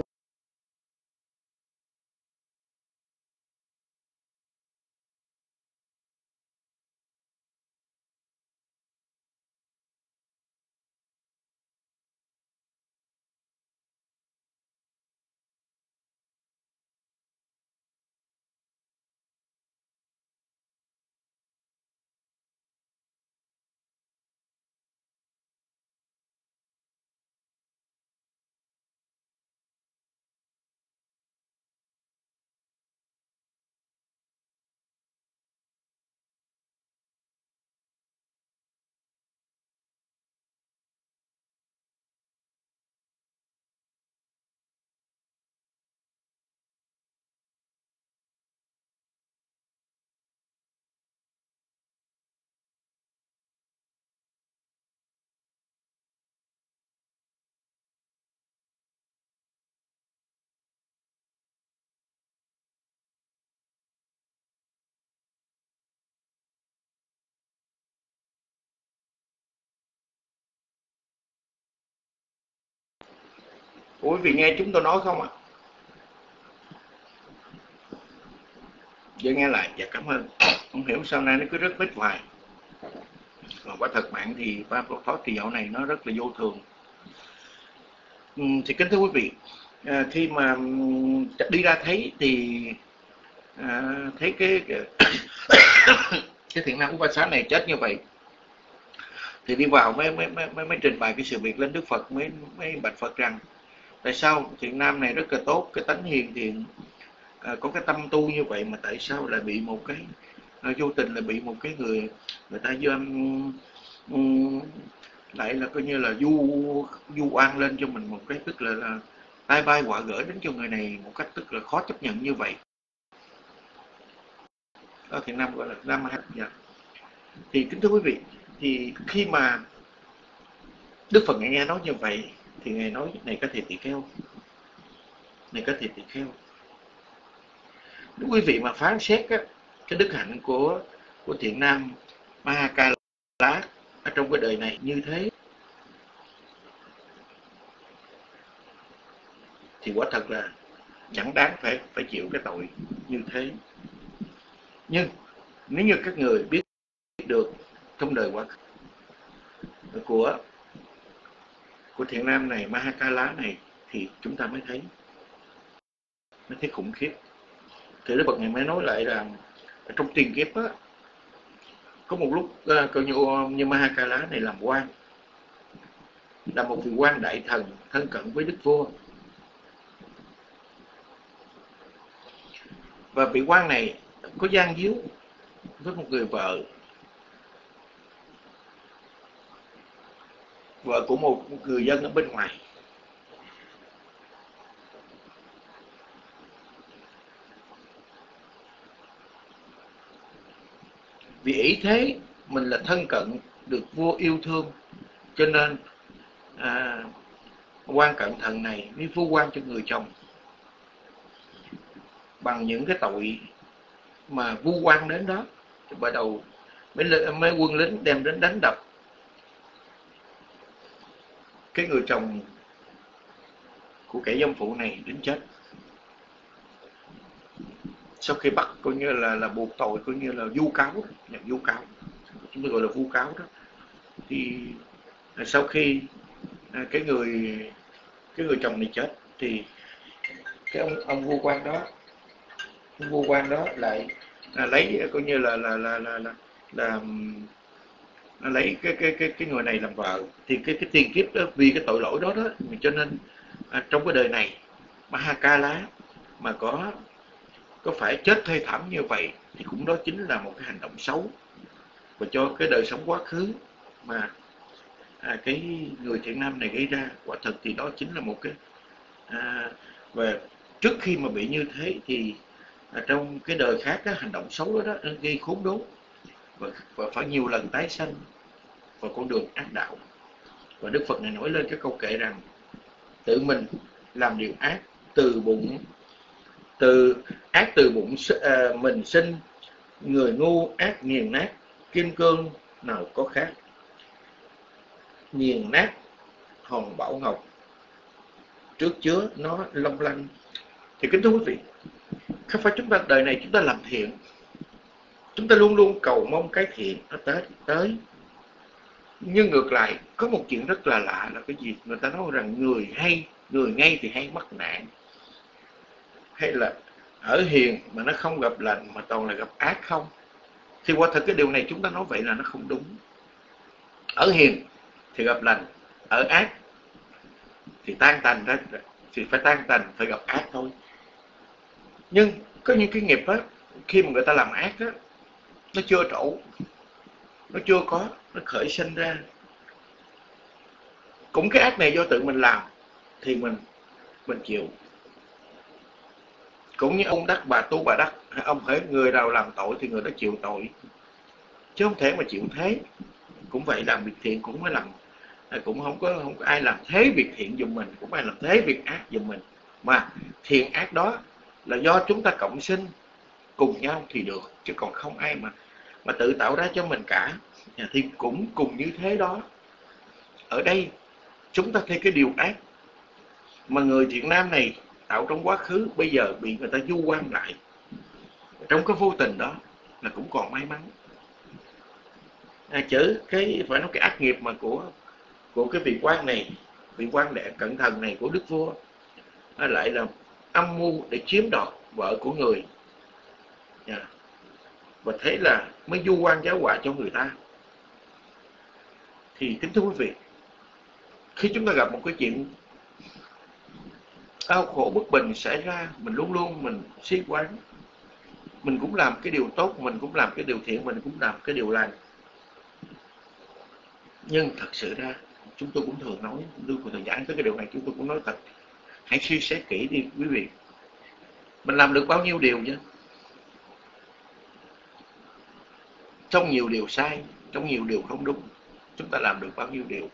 quý vị nghe chúng tôi nói không ạ? À? Giờ nghe lại, dạ cảm ơn. Không hiểu sao nay nó cứ rất ít hoài. Còn quả thật bạn thì ba Phật thì dạo này nó rất là vô thường. Ừ, thì kính thưa quý vị, à, khi mà đi ra thấy thì à, thấy cái cái, cái thiện nam Upasa này chết như vậy, thì đi vào mới mới mới mới trình bày cái sự việc lên Đức Phật, mới mới bạch Phật rằng tại sao thiện nam này rất là tốt, cái tánh hiền thiện, à, có cái tâm tu như vậy, mà tại sao lại bị một cái à, vô tình là bị một cái người người ta um, um, lại là coi như là du du oan lên cho mình một cái, tức là, là tai bay họa gỡ đến cho người này một cách tức là khó chấp nhận như vậy. Đó thì nam gọi là nam hát. Dạ. Thì kính thưa quý vị, thì khi mà Đức Phật nghe nói như vậy, thì ngài nói này có thể tỳ kheo, này có thể tỳ kheo. Nếu quý vị mà phán xét á, cái đức hạnh của của thiện nam Mahakala ở trong cái đời này như thế, thì quả thật là chẳng đáng phải phải chịu cái tội như thế. Nhưng nếu như các người biết được trong đời quá của của thiện nam này Mahakala này, thì chúng ta mới thấy mới thấy khủng khiếp. Thì Đức Phật ngày mới nói lại là trong tiền kiếp á, có một lúc uh, coi như, như Mahakala này làm quan, là một vị quan đại thần thân cận với đức vua. Và vị quan này có gian díu với một người vợ. vợ của một người dân ở bên ngoài. Vì ý thế mình là thân cận được vua yêu thương, cho nên à, quan cận thần này mới vu oan cho người chồng bằng những cái tội mà vu oan đến đó. Thì bắt đầu mấy, mấy quân lính đem đến đánh đập cái người chồng của kẻ dâm phụ này đến chết. Sau khi bắt coi như là là buộc tội, coi như là vu cáo, nhận vu cáo, chúng tôi gọi là vu cáo đó. Thì sau khi cái người cái người chồng này chết thì cái ông ông vua quan đó, ông vua quan đó lại là lấy coi như là là là là là, là, là lấy cái cái cái cái người này làm vợ. Thì cái cái tiền kiếp đó, vì cái tội lỗi đó đó, cho nên à, trong cái đời này Mahakala mà có có phải chết thê thảm như vậy thì cũng đó chính là một cái hành động xấu, và cho cái đời sống quá khứ mà à, cái người thiện nam này gây ra, quả thật thì đó chính là một cái à, và trước khi mà bị như thế thì à, trong cái đời khác cái hành động xấu đó, đó gây khốn đốn và, và phải nhiều lần tái sanh vào con đường ác đạo. Và Đức Phật này nói lên cái câu kệ rằng tự mình làm điều ác từ bụng từ ác từ bụng à, mình sinh, người ngu ác nghiền nát, kim cương nào có khác, nghiền nát hòn bảo ngọc, trước chứa nó long lanh. Thì kính thưa quý vị, không phải chúng ta đời này chúng ta làm thiện, chúng ta luôn luôn cầu mong cái thiện nó tới tới. Nhưng ngược lại có một chuyện rất là lạ là cái gì? Người ta nói rằng người hay, người ngay thì hay mắc nạn, hay là ở hiền mà nó không gặp lành mà toàn là gặp ác không. Thì quả thật cái điều này chúng ta nói vậy là nó không đúng. Ở hiền thì gặp lành, ở ác thì tan tành ra, thì phải tan tành, phải gặp ác thôi. Nhưng có những cái nghiệp đó, khi mà người ta làm ác đó, nó chưa trổ, nó chưa có, nó khởi sinh ra. Cũng cái ác này do tự mình làm thì mình mình chịu. Cũng như ông đắc bà tu bà đắc, ông thấy người nào làm tội thì người đó chịu tội, chứ không thể mà chịu thế. Cũng vậy, làm việc thiện cũng phải làm, cũng không có không có ai làm thế việc thiện giùm mình, cũng ai làm thế việc ác giùm mình. Mà thiện ác đó là do chúng ta cộng sinh cùng nhau thì được, chứ còn không ai mà mà tự tạo ra cho mình cả. Thì cũng cùng như thế đó. Ở đây chúng ta thấy cái điều ác mà người thiện nam này tạo trong quá khứ, bây giờ bị người ta vu oan lại. Trong cái vô tình đó là cũng còn may mắn. À, chữ cái phải nói cái ác nghiệp mà của của cái vị quan này, vị quan đệ cẩn thận này của đức vua, à, lại là âm mưu để chiếm đoạt vợ của người. Yeah. Và thế là mới vu oan giáo họa cho người ta. Thì kính thưa quý vị, khi chúng ta gặp một cái chuyện đau khổ bất bình xảy ra, mình luôn luôn mình suy quán, mình cũng làm cái điều tốt, mình cũng làm cái điều thiện, mình cũng làm cái điều lành. Nhưng thật sự ra chúng tôi cũng thường nói, tôi cũng thường giảng tới cái điều này, chúng tôi cũng nói thật, hãy suy xét kỹ đi quý vị, mình làm được bao nhiêu điều chứ? Trong nhiều điều sai, trong nhiều điều không đúng, chúng ta làm được bao nhiêu điều?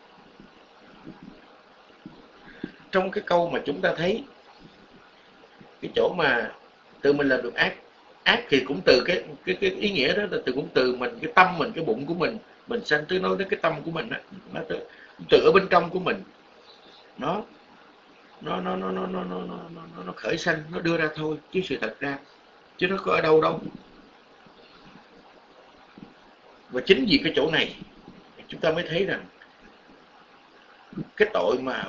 Trong cái câu mà chúng ta thấy cái chỗ mà tự mình làm được ác, ác thì cũng từ cái cái cái ý nghĩa đó là từ cũng từ mình, cái tâm mình, cái bụng của mình, mình sanh tới nói đến cái tâm của mình đó, nó từ, từ ở bên trong của mình, nó nó nó nó nó nó nó nó nó, nó khởi sanh, nó đưa ra thôi, chứ sự thật ra chứ nó có ở đâu đâu. Và chính vì cái chỗ này chúng ta mới thấy rằng cái tội mà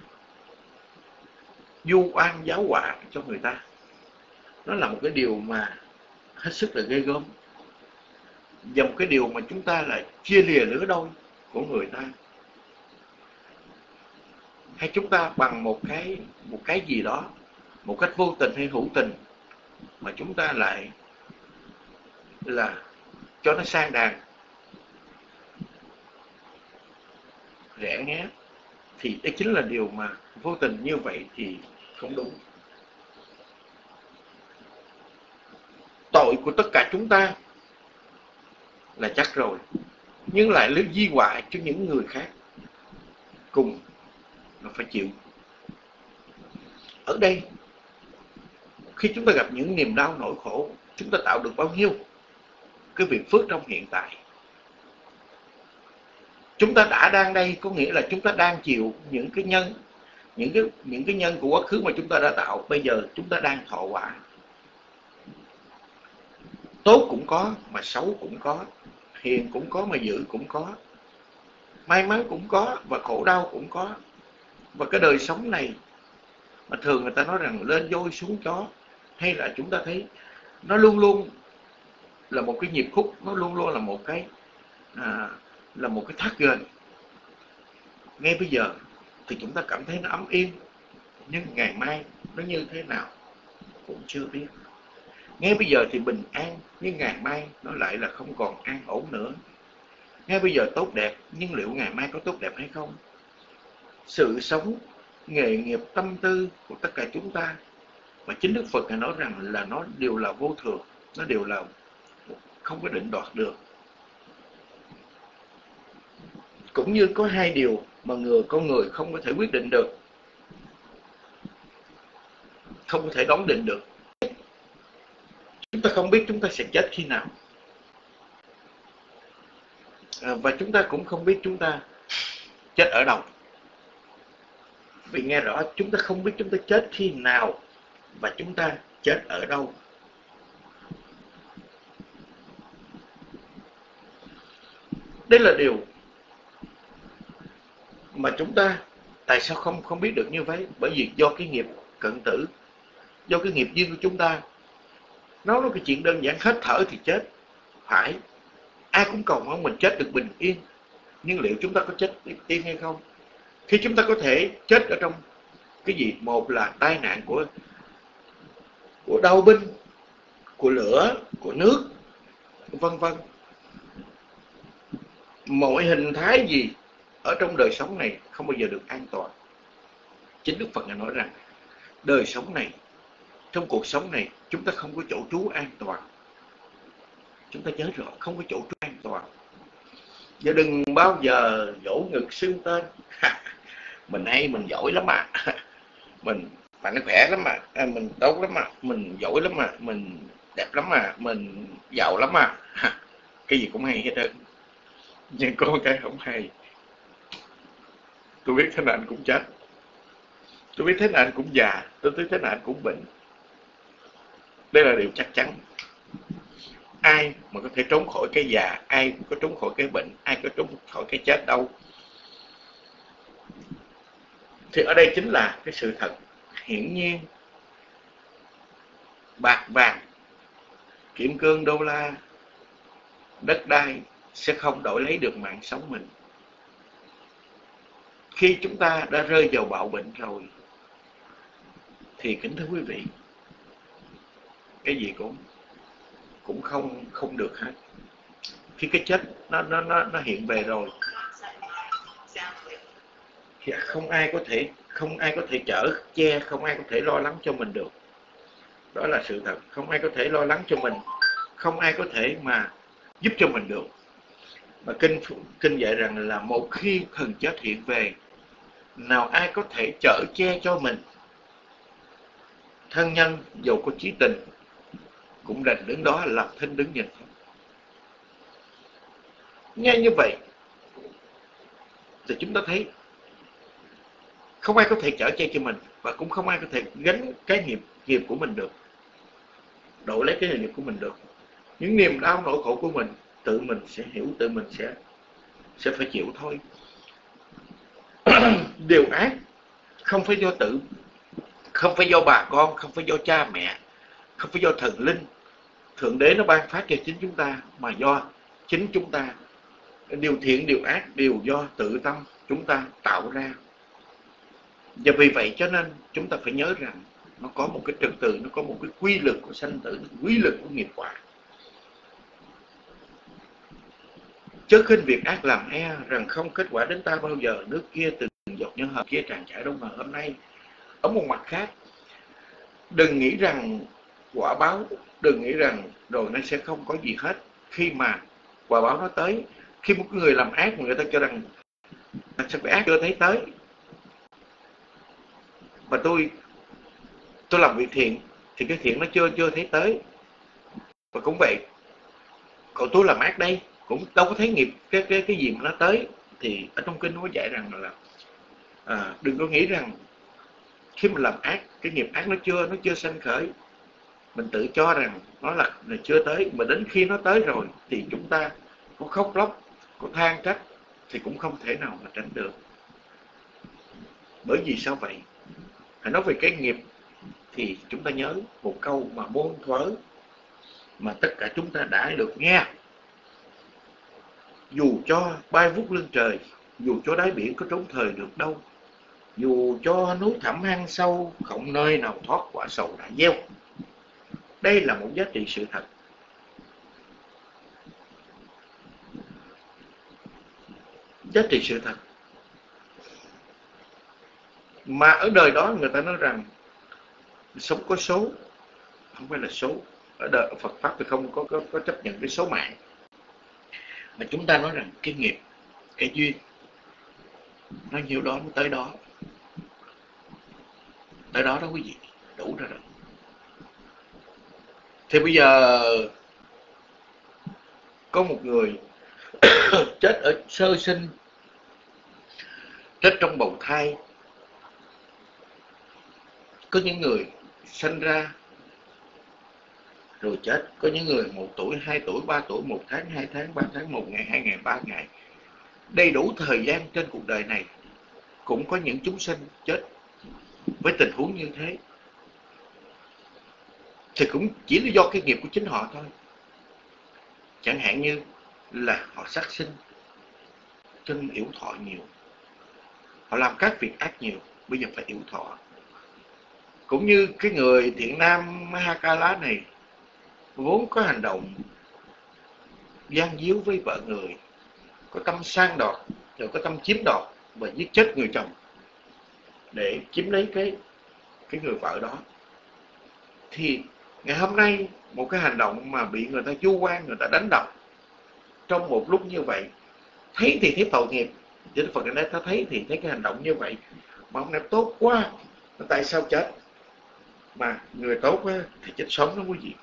vu oan giáo họa cho người ta, nó là một cái điều mà hết sức là ghê gớm, và một cái điều mà chúng ta lại chia lìa lửa đôi của người ta. Hay chúng ta bằng một cái một cái gì đó, một cách vô tình hay hữu tình, mà chúng ta lại là cho nó sang đàn, rẽ ngã, thì đấy chính là điều mà vô tình như vậy thì không đúng. Tội của tất cả chúng ta là chắc rồi, nhưng lại lấy di họa cho những người khác cùng nó phải chịu. Ở đây, khi chúng ta gặp những niềm đau nỗi khổ, chúng ta tạo được bao nhiêu cái việc phước trong hiện tại. Chúng ta đã đang đây, có nghĩa là chúng ta đang chịu những cái nhân, những cái những cái nhân của quá khứ mà chúng ta đã tạo. Bây giờ chúng ta đang thọ quả. Tốt cũng có, mà xấu cũng có, hiền cũng có, mà dữ cũng có, may mắn cũng có, và khổ đau cũng có. Và cái đời sống này mà thường người ta nói rằng lên voi xuống chó, hay là chúng ta thấy nó luôn luôn là một cái nhịp khúc, nó luôn luôn là một cái à, là một cái thắt gền. Ngay bây giờ thì chúng ta cảm thấy nó ấm yên, nhưng ngày mai nó như thế nào cũng chưa biết. Ngay bây giờ thì bình an, nhưng ngày mai nó lại là không còn an ổn nữa. Ngay bây giờ tốt đẹp, nhưng liệu ngày mai có tốt đẹp hay không? Sự sống, nghề nghiệp, tâm tư của tất cả chúng ta, và chính Đức Phật nói rằng là nó đều là vô thường, nó đều là không có định đoạt được. Cũng như có hai điều mà người con người không có thể quyết định được, không có thể đoán định được. Chúng ta không biết chúng ta sẽ chết khi nào, à, và chúng ta cũng không biết chúng ta chết ở đâu. Vì nghe rõ, chúng ta không biết chúng ta chết khi nào và chúng ta chết ở đâu. Đây là điều mà chúng ta tại sao không không biết được như vậy? Bởi vì do cái nghiệp cận tử, do cái nghiệp duyên của chúng ta. Nói là cái chuyện đơn giản, hết thở thì chết. Phải, ai cũng cầu mong mình chết được bình yên, nhưng liệu chúng ta có chết bình yên hay không? Khi chúng ta có thể chết ở trong cái gì? Một là tai nạn của của đau binh, của lửa, của nước, vân vân. Mọi hình thái gì ở trong đời sống này không bao giờ được an toàn. Chính Đức Phật đã nói rằng đời sống này, trong cuộc sống này, chúng ta không có chỗ trú an toàn. Chúng ta nhớ rõ, không có chỗ trú an toàn. Và đừng bao giờ vỗ ngực xưng tên. Mình hay, mình giỏi lắm mà. Mình bạn khỏe lắm mà, à, mình tốt lắm mà, mình giỏi lắm mà, mình đẹp lắm mà, mình giàu lắm mà. Cái gì cũng hay hết trơn. Nhưng có cái không hay. Tôi biết thế nào anh cũng chết, tôi biết thế nào anh cũng già, tôi biết thế nào anh cũng bệnh. Đây là điều chắc chắn. Ai mà có thể trốn khỏi cái già, ai có trốn khỏi cái bệnh, ai có trốn khỏi cái chết đâu. Thì ở đây chính là cái sự thật hiển nhiên. Bạc vàng, kim cương, đô la, đất đai sẽ không đổi lấy được mạng sống mình. Khi chúng ta đã rơi vào bạo bệnh rồi thì kính thưa quý vị, cái gì cũng cũng không không được hết. Khi cái chết nó nó nó nó hiện về rồi thì không ai có thể không ai có thể chở che, không ai có thể lo lắng cho mình được. Đó là sự thật. Không ai có thể lo lắng cho mình, không ai có thể mà giúp cho mình được. Mà kinh kinh dạy rằng là một khi thần chết hiện về, nào ai có thể chở che cho mình. Thân nhân dù có chí tình cũng đành đứng đó lập thinh đứng nhìn. Nghe như vậy thì chúng ta thấy không ai có thể chở che cho mình, và cũng không ai có thể gánh cái nghiệp nghiệp của mình được, đổi lấy cái nghiệp của mình được. Những niềm đau nỗi khổ của mình tự mình sẽ hiểu, tự mình sẽ sẽ phải chịu thôi. Điều ác không phải do tự, không phải do bà con, không phải do cha mẹ, không phải do thần linh, thượng đế nó ban phát cho chính chúng ta, mà do chính chúng ta. Điều thiện, điều ác đều do tự tâm chúng ta tạo ra. Và vì vậy cho nên chúng ta phải nhớ rằng nó có một cái trật tự, nó có một cái quy luật của sanh tử, quy luật của nghiệp quả. chớ khinh việc ác làm e, rằng không kết quả đến ta bao giờ. Nước kia từng giọt nhân hợp kia tràn chảy đông mà hôm nay. Ở một mặt khác, đừng nghĩ rằng quả báo, đừng nghĩ rằng rồi nó sẽ không có gì hết. Khi mà quả báo nó tới, khi một người làm ác người ta cho rằng sao cái ác chưa thấy tới, và tôi tôi làm việc thiện thì cái thiện nó chưa chưa thấy tới. Và cũng vậy, còn tôi làm ác đây cũng đâu có thấy nghiệp cái cái cái gì mà nó tới. Thì ở trong kinh nó có dạy rằng là à, đừng có nghĩ rằng khi mình làm ác, cái nghiệp ác nó chưa nó chưa sanh khởi, mình tự cho rằng nó là, là chưa tới. Mà đến khi nó tới rồi thì chúng ta có khóc lóc, có than trách thì cũng không thể nào mà tránh được. Bởi vì sao vậy? Hãy nói về cái nghiệp thì chúng ta nhớ một câu mà muôn thuở mà tất cả chúng ta đã được nghe. Dù cho bay vút lên trời, dù cho đáy biển có trốn thời được đâu, dù cho núi thẳm hang sâu, không nơi nào thoát quả sầu đã gieo. Đây là một giá trị sự thật. Giá trị sự thật. Mà ở đời đó người ta nói rằng sống có số, không phải là số. Ở đời Phật Pháp thì không có, có, có chấp nhận cái số mạng. Mà chúng ta nói rằng cái nghiệp, cái duyên, nó nhiêu đó nó tới đó. Tới đó đó quý vị, đủ rồi đó. Thì bây giờ có một người chết ở sơ sinh, chết trong bầu thai. Có những người sinh ra rồi chết. Có những người một tuổi, hai tuổi, ba tuổi, một tháng, hai tháng, ba tháng, một ngày, hai ngày, ba ngày. Đầy đủ thời gian trên cuộc đời này. Cũng có những chúng sinh chết với tình huống như thế. Thì cũng chỉ là do cái nghiệp của chính họ thôi. Chẳng hạn như là họ sát sinh, chân yểu thọ nhiều. Họ làm các việc ác nhiều, bây giờ phải yểu thọ. Cũng như cái người thiện nam Mahakala này, vốn có hành động gian díu với vợ người, có tâm sang đoạt, rồi có tâm chiếm đoạt và giết chết người chồng để chiếm lấy cái, cái người vợ đó. Thì ngày hôm nay một cái hành động mà bị người ta vu oan, người ta đánh đập trong một lúc như vậy, thấy thì thấy tội nghiệp. Chứ Phật này ta thấy thì thấy cái hành động như vậy mà ông này tốt quá, tại sao chết? Mà người tốt á, thì chết sống đó quý vị.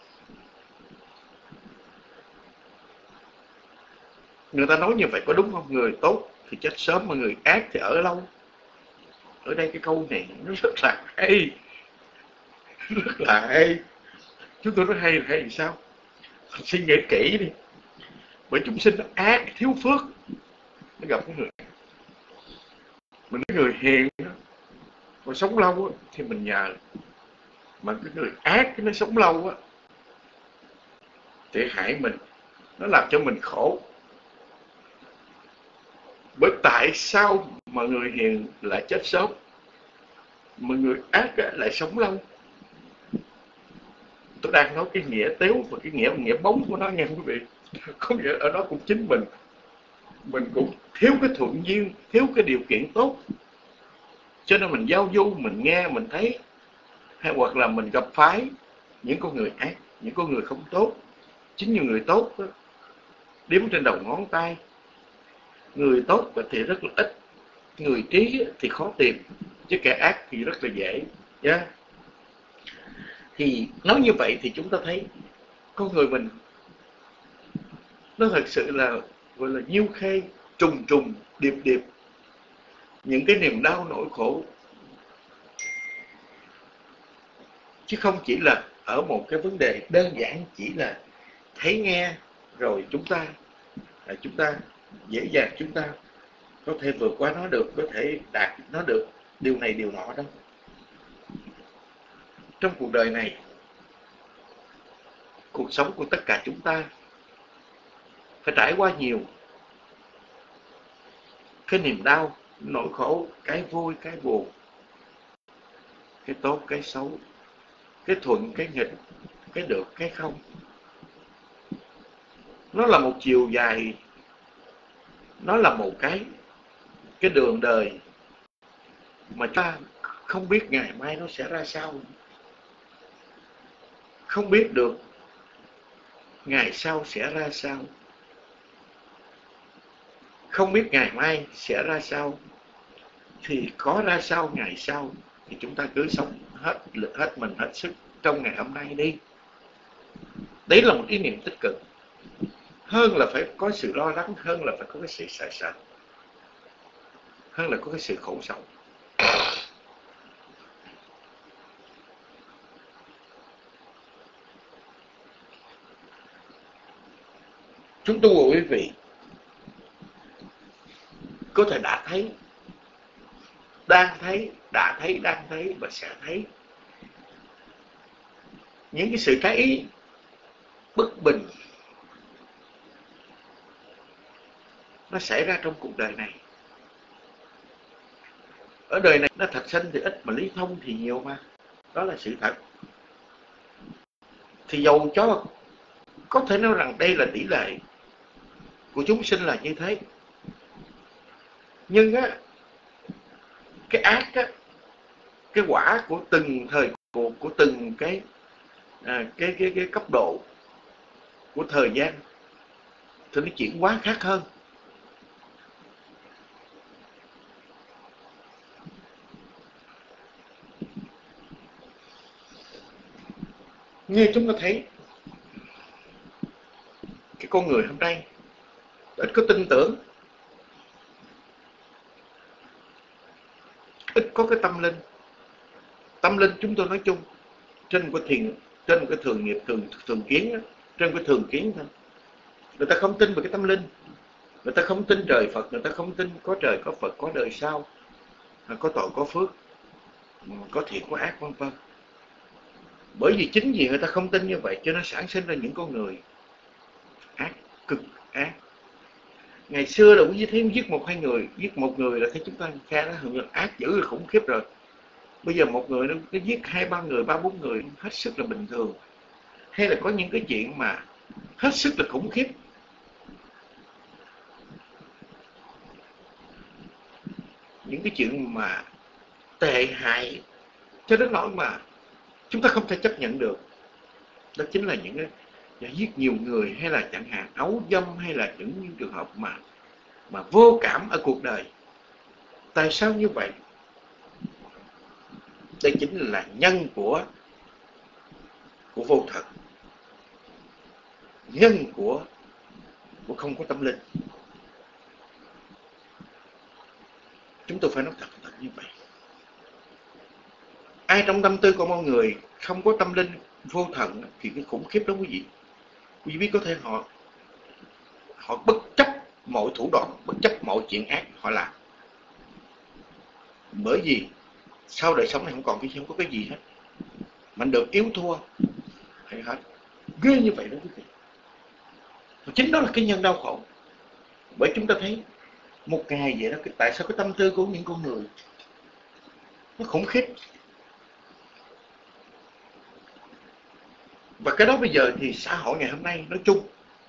Người ta nói như vậy có đúng không? Người tốt thì chết sớm, mà người ác thì ở lâu. Ở đây cái câu này nó rất là hay, rất là hay. Chúng tôi nói hay là hay làm sao? Suy nghĩ kỹ đi. Bởi chúng sinh nó ác, thiếu phước, nó gặp cái người. Mình nói người hiền mà sống lâu á, thì mình nhờ. Mà cái người ác nó sống lâu á, thì hại mình, nó làm cho mình khổ. Bởi tại sao mà người hiền lại chết sớm, mà người ác lại sống lâu? Tôi đang nói cái nghĩa tếu và cái nghĩa nghĩa bóng của nó nha quý vị. Có nghĩa ở đó cũng chính mình, mình cũng thiếu cái thuận duyên, thiếu cái điều kiện tốt, cho nên mình giao du, mình nghe, mình thấy, hay hoặc là mình gặp phải những con người ác, những con người không tốt. Chính như người tốt đó, đếm trên đầu ngón tay. Người tốt thì rất là ít, người trí thì khó tìm, chứ kẻ ác thì rất là dễ. Yeah. Thì nói như vậy thì chúng ta thấy con người mình nó thật sự là gọi là nhiêu khê, trùng trùng, điệp điệp, những cái niềm đau nỗi khổ. Chứ không chỉ là ở một cái vấn đề đơn giản chỉ là thấy nghe rồi chúng ta chúng ta dễ dàng chúng ta có thể vượt qua nó được, có thể đạt nó được điều này điều nọ đâu. Trong cuộc đời này, cuộc sống của tất cả chúng ta phải trải qua nhiều cái niềm đau, nỗi khổ, cái vui, cái buồn, cái tốt, cái xấu, cái thuận, cái nghịch, cái được, cái không. Nó là một chiều dài nó là một cái cái đường đời mà ta không biết ngày mai nó sẽ ra sao, không biết được ngày sau sẽ ra sao, không biết ngày mai sẽ ra sao, thì có ra sao ngày sau thì chúng ta cứ sống hết lực hết mình hết sức trong ngày hôm nay đi. Đấy là một ý niệm tích cực, hơn là phải có sự lo lắng, hơn là phải có cái sự sợ sợ, hơn là có cái sự khổ sầu. Chúng tu của quý vị có thể đã thấy, đang thấy, đã thấy, đang thấy và sẽ thấy những cái sự trái ý, bất bình nó xảy ra trong cuộc đời này. Ở đời này nó thật sanh thì ít mà lý thông thì nhiều mà. Đó là sự thật. Thì dầu cho có thể nói rằng đây là tỷ lệ của chúng sinh là như thế, nhưng á, cái ác á, cái quả của từng thời của, của từng cái, à, cái, cái, cái cấp độ của thời gian thì nó chuyển hóa khác hơn. Như chúng ta thấy cái con người hôm nay ít có tin tưởng, ít có cái tâm linh. Tâm linh chúng tôi nói chung trên cái thiền, trên cái thường nghiệp thường thường kiến đó, trên cái thường kiến thôi. Người ta không tin vào cái tâm linh, người ta không tin trời Phật, người ta không tin có trời có Phật, có đời sau, có tội có phước, có thiện có ác vân vân. Bởi vì chính vì người ta không tin như vậy cho nó sản sinh ra những con người ác, cực ác. Ngày xưa là quý vị thấy giết một hai người, giết một người là thấy chúng ta kha nó hình như ác dữ là khủng khiếp rồi. Bây giờ một người nó, nó giết hai ba người, ba bốn người hết sức là bình thường. Hay là có những cái chuyện mà hết sức là khủng khiếp. Những cái chuyện mà tệ hại cho đến nỗi mà chúng ta không thể chấp nhận được. Đó chính là những cái giết nhiều người, hay là chẳng hạn ấu dâm, hay là những, những trường hợp mà mà vô cảm ở cuộc đời. Tại sao như vậy? Đây chính là nhân của của vô thật, nhân của của không có tâm linh. Chúng tôi phải nói thật thật như vậy. Ai trong tâm tư của mọi người không có tâm linh vô thần thì cái khủng khiếp đó quý vị. Quý vị có thể họ họ bất chấp mọi thủ đoạn, bất chấp mọi chuyện ác họ làm. Bởi vì sau đời sống này không còn cái không có cái gì hết, mình được yếu thua hay hết. Ghê như vậy đó quý vị. Chính đó là cái nhân đau khổ. Bởi chúng ta thấy một ngày vậy đó, tại sao cái tâm tư của những con người nó khủng khiếp. Và cái đó bây giờ thì xã hội ngày hôm nay nói chung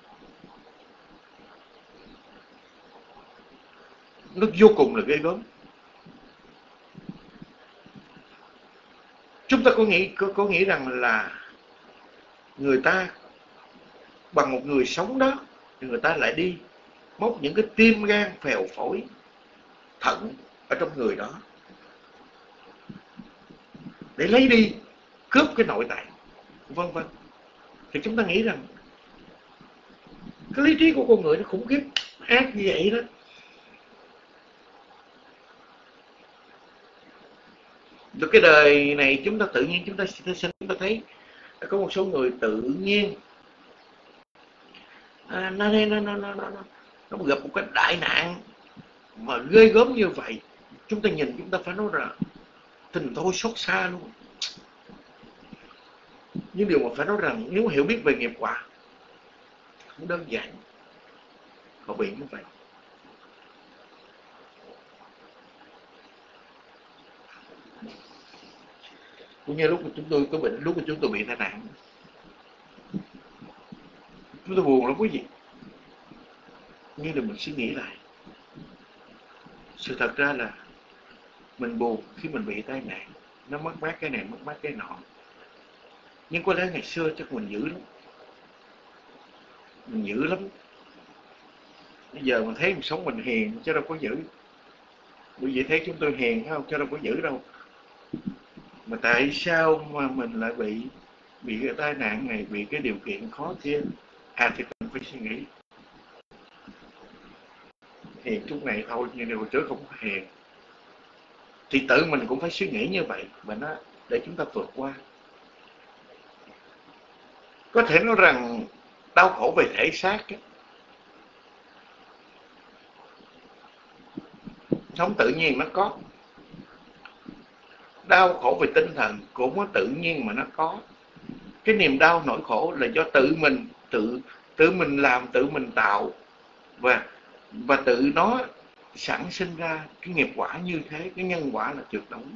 nó vô cùng là ghê gớm. Chúng ta có nghĩ có, có nghĩ rằng là người ta bằng một người sống đó thì người ta lại đi móc những cái tim gan phèo phổi thận ở trong người đó để lấy đi, cướp cái nội tạng vân vân. Thì chúng ta nghĩ rằng cái lý trí của con người nó khủng khiếp ác như vậy đó. Được cái đời này chúng ta tự nhiên chúng ta sinh chúng ta thấy có một số người tự nhiên à, nó, nó, nó, nó, nó, nó, nó gặp một cái đại nạn mà ghê gớm như vậy, chúng ta nhìn chúng ta phải nói rằng tình tôi xót xa luôn. Nhưng điều mà phải nói rằng nếu hiểu biết về nghiệp quả không đơn giản, họ bị như vậy. Cũng như lúc mà chúng tôi có bệnh, lúc mà chúng tôi bị tai nạn, chúng tôi buồn lắm quý vị. Như là mình suy nghĩ lại, Sự thật ra là mình buồn khi mình bị tai nạn, nó mất mát cái này mất mát cái nọ. Nhưng có lẽ ngày xưa chắc mình dữ lắm, mình dữ lắm. Bây giờ mình thấy mình sống mình hiền chứ đâu có dữ. Bởi vì thấy chúng tôi hiền không, chứ đâu có dữ đâu. Mà tại sao mà mình lại bị bị cái tai nạn này, bị cái điều kiện khó kia? À thì cần phải suy nghĩ. Hiền chút này thôi, nhưng điều trước không có hiền. Thì tự mình cũng phải suy nghĩ như vậy, và nó để chúng ta vượt qua. Có thể nói rằng đau khổ về thể xác ấy, không tự nhiên nó có. Đau khổ về tinh thần cũng có tự nhiên mà nó có. Cái niềm đau nỗi khổ là do tự mình tự tự mình làm, tự mình tạo, và và tự nó sản sinh ra cái nghiệp quả như thế. Cái nhân quả là trượt đóng.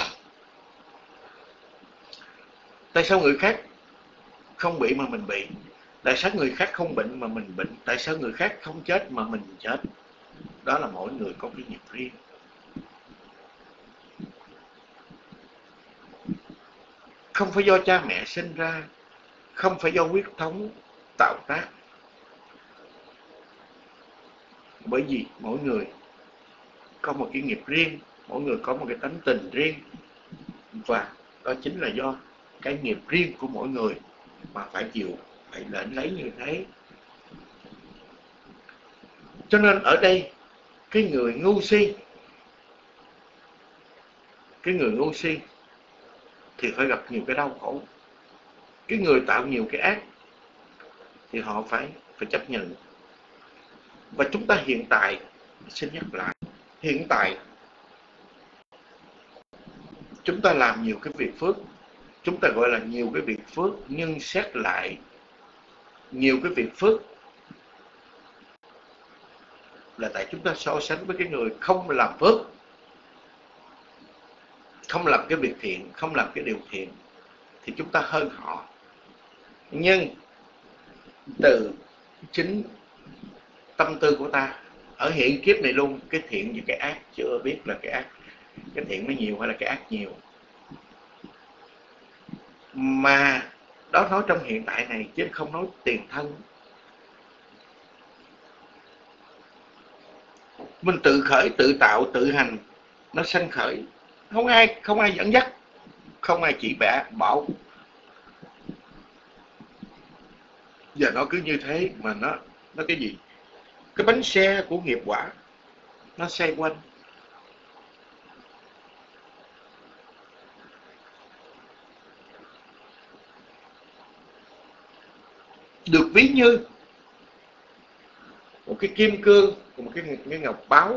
Tại sao người khác không bị mà mình bị? Tại sao người khác không bệnh mà mình bệnh? Tại sao người khác không chết mà mình chết? Đó là mỗi người có cái nghiệp riêng. Không phải do cha mẹ sinh ra, không phải do huyết thống tạo tác. Bởi vì mỗi người có một cái nghiệp riêng, mỗi người có một cái tánh tình riêng, và đó chính là do cái nghiệp riêng của mỗi người mà phải chịu, phải lãnh lấy như thế. Cho nên ở đây cái người ngu si, cái người ngu si thì phải gặp nhiều cái đau khổ. Cái người tạo nhiều cái ác thì họ phải phải chấp nhận. Và chúng ta hiện tại, xin nhắc lại, hiện tại chúng ta làm nhiều cái việc phước, chúng ta gọi là nhiều cái việc phước, nhưng xét lại nhiều cái việc phước là tại chúng ta so sánh với cái người không làm phước, không làm cái việc thiện, không làm cái điều thiện, thì chúng ta hơn họ. Nhưng từ chính tâm tư của ta ở hiện kiếp này luôn, cái thiện và cái ác chưa biết là cái ác, cái thiện nó nhiều hay là cái ác nhiều. Mà đó nói trong hiện tại này chứ không nói tiền thân. Mình tự khởi, tự tạo, tự hành, nó sanh khởi. Không ai không ai dẫn dắt, không ai chỉ bẻ bảo. Giờ nó cứ như thế mà nó nó cái gì? Cái bánh xe của nghiệp quả nó xoay quanh. Được ví như một cái kim cương, một cái, cái ngọc báu.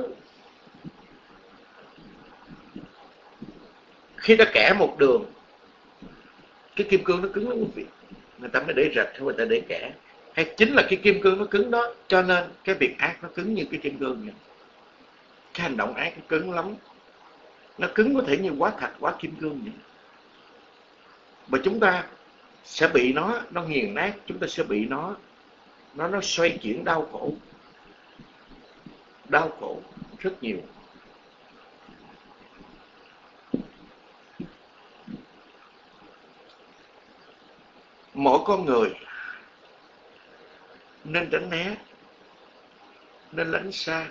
Khi ta kẻ một đường, cái kim cương nó cứng lắm quý vị. Người ta mới để rạch, hay người ta để kẻ. Hay chính là cái kim cương nó cứng đó, cho nên cái việc ác nó cứng như cái kim cương vậy. Cái hành động ác nó cứng lắm. Nó cứng có thể như quá thạch, quá kim cương vậy. Và chúng ta sẽ bị nó, nó nghiền nát, chúng ta sẽ bị nó, nó nó xoay chuyển đau khổ. Đau khổ rất nhiều. Mỗi con người nên tránh né, nên lánh xa.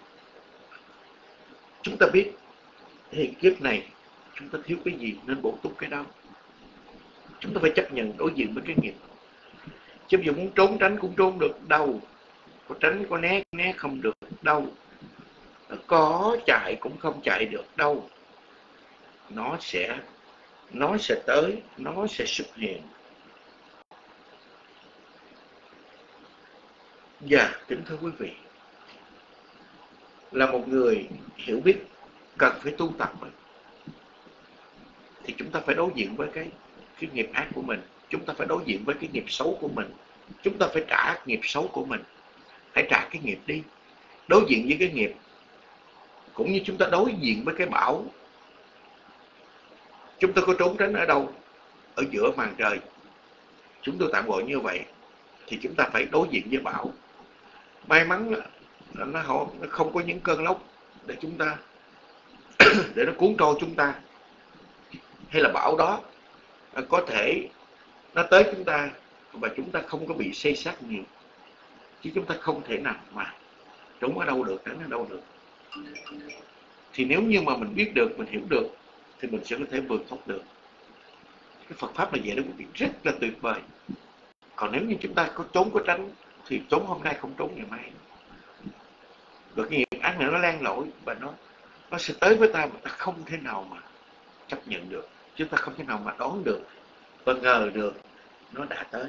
Chúng ta biết hiện kiếp này chúng ta thiếu cái gì nên bổ túc cái đó. Chúng ta phải chấp nhận đối diện với cái nghiệp. Chứ bây giờ muốn trốn tránh cũng trốn được đâu. Có tránh có né, né không được đâu. Có chạy cũng không chạy được đâu. Nó sẽ Nó sẽ tới, nó sẽ xuất hiện. Và kính thưa quý vị, là một người hiểu biết cần phải tu tập, thì chúng ta phải đối diện với cái, cái nghiệp ác của mình. Chúng ta phải đối diện với cái nghiệp xấu của mình. Chúng ta phải trả nghiệp xấu của mình. Hãy trả cái nghiệp đi. Đối diện với cái nghiệp cũng như chúng ta đối diện với cái bão. Chúng ta có trốn tránh ở đâu? Ở giữa màn trời. Chúng tôi tạm gọi như vậy. Thì chúng ta phải đối diện với bão. May mắn là nó không có những cơn lốc, để chúng ta để nó cuốn trôi chúng ta, hay là bão đó có thể nó tới chúng ta và chúng ta không có bị xây xát nhiều, chứ chúng ta không thể nào mà trốn ở đâu được, tránh ở đâu được. Thì nếu như mà mình biết được, mình hiểu được, thì mình sẽ có thể vượt thoát được. Cái Phật pháp là vậy đó quý vị, rất là tuyệt vời. Còn nếu như chúng ta có trốn có tránh thì trốn hôm nay không trốn ngày mai. Rồi cái nghiệp ác này nó lan lỗi và nó nó sẽ tới với ta mà ta không thể nào mà chấp nhận được, chúng ta không thể nào mà đoán được và ngờ được nó đã tới.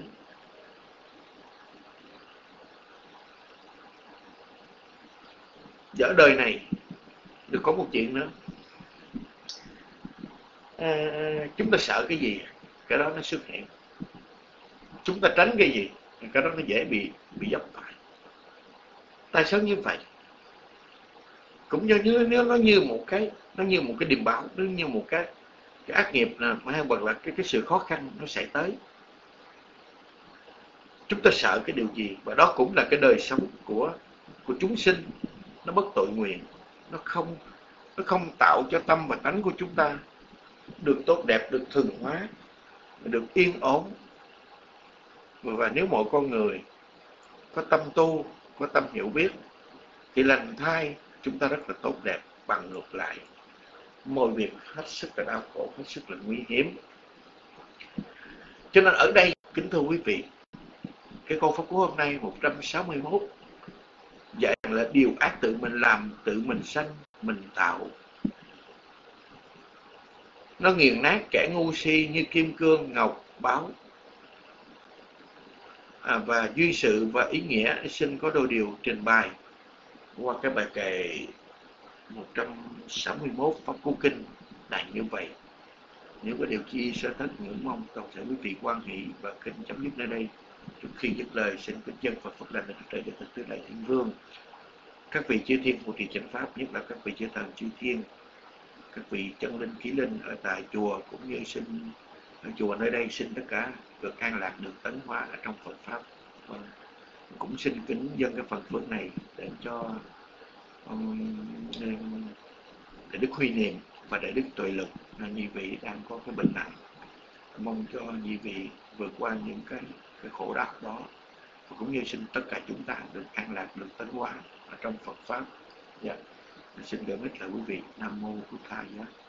Ở đời này được có một chuyện nữa, à, chúng ta sợ cái gì cái đó nó xuất hiện, chúng ta tránh cái gì cái đó nó dễ bị bị dập phải. Tại sao như vậy? Cũng như nếu nó như một cái nó như một cái điềm báo, nó như một cái cái ác nghiệp nè, hay hoặc là cái cái sự khó khăn nó sẽ tới. Chúng ta sợ cái điều gì? Và đó cũng là cái đời sống của của chúng sinh, nó bất tội nguyện, nó không nó không tạo cho tâm và tánh của chúng ta được tốt đẹp, được thuần hóa, được yên ổn. Và nếu mọi con người có tâm tu, có tâm hiểu biết thì lành thay chúng ta rất là tốt đẹp. Bằng ngược lại, mọi việc hết sức là đau khổ, hết sức là nguy hiểm. Cho nên ở đây, kính thưa quý vị, cái câu pháp của hôm nay một trăm sáu mươi mốt dạy là điều ác tự mình làm, tự mình sanh, mình tạo. Nó nghiền nát kẻ ngu si như kim cương ngọc báo. À, và duy sự và ý nghĩa xin có đôi điều trình bày qua cái bài kệ một trăm sáu mươi mốt Pháp Cú Kinh là như vậy. Nếu có điều chi sơ thất ngưỡng mong toàn thể quý vị quan hỷ và kinh chấm dứt nơi đây. Trước khi dứt lời xin kính chân Phật Phật lành trời để thực tứ đại thiên vương, các vị chư thiên phù trì chánh pháp, nhất là các vị chư thần chư thiên, các vị chân linh khí linh ở tại chùa cũng như xin ở chùa nơi đây xin tất cả được an lạc, được tấn hóa ở trong Phật pháp. Và cũng xin kính dâng cái phần phước này để cho um, để Đức Huy Niệm và để Đức Tuệ Lực, nhị vị đang có cái bệnh nặng, mong cho nhị vị vượt qua những cái cái khổ đau đó, và cũng như xin tất cả chúng ta được an lạc, được tấn hóa ở trong Phật pháp. Dạ. Xin gửi mít là quý vị. Nam mô Bụt Thầy.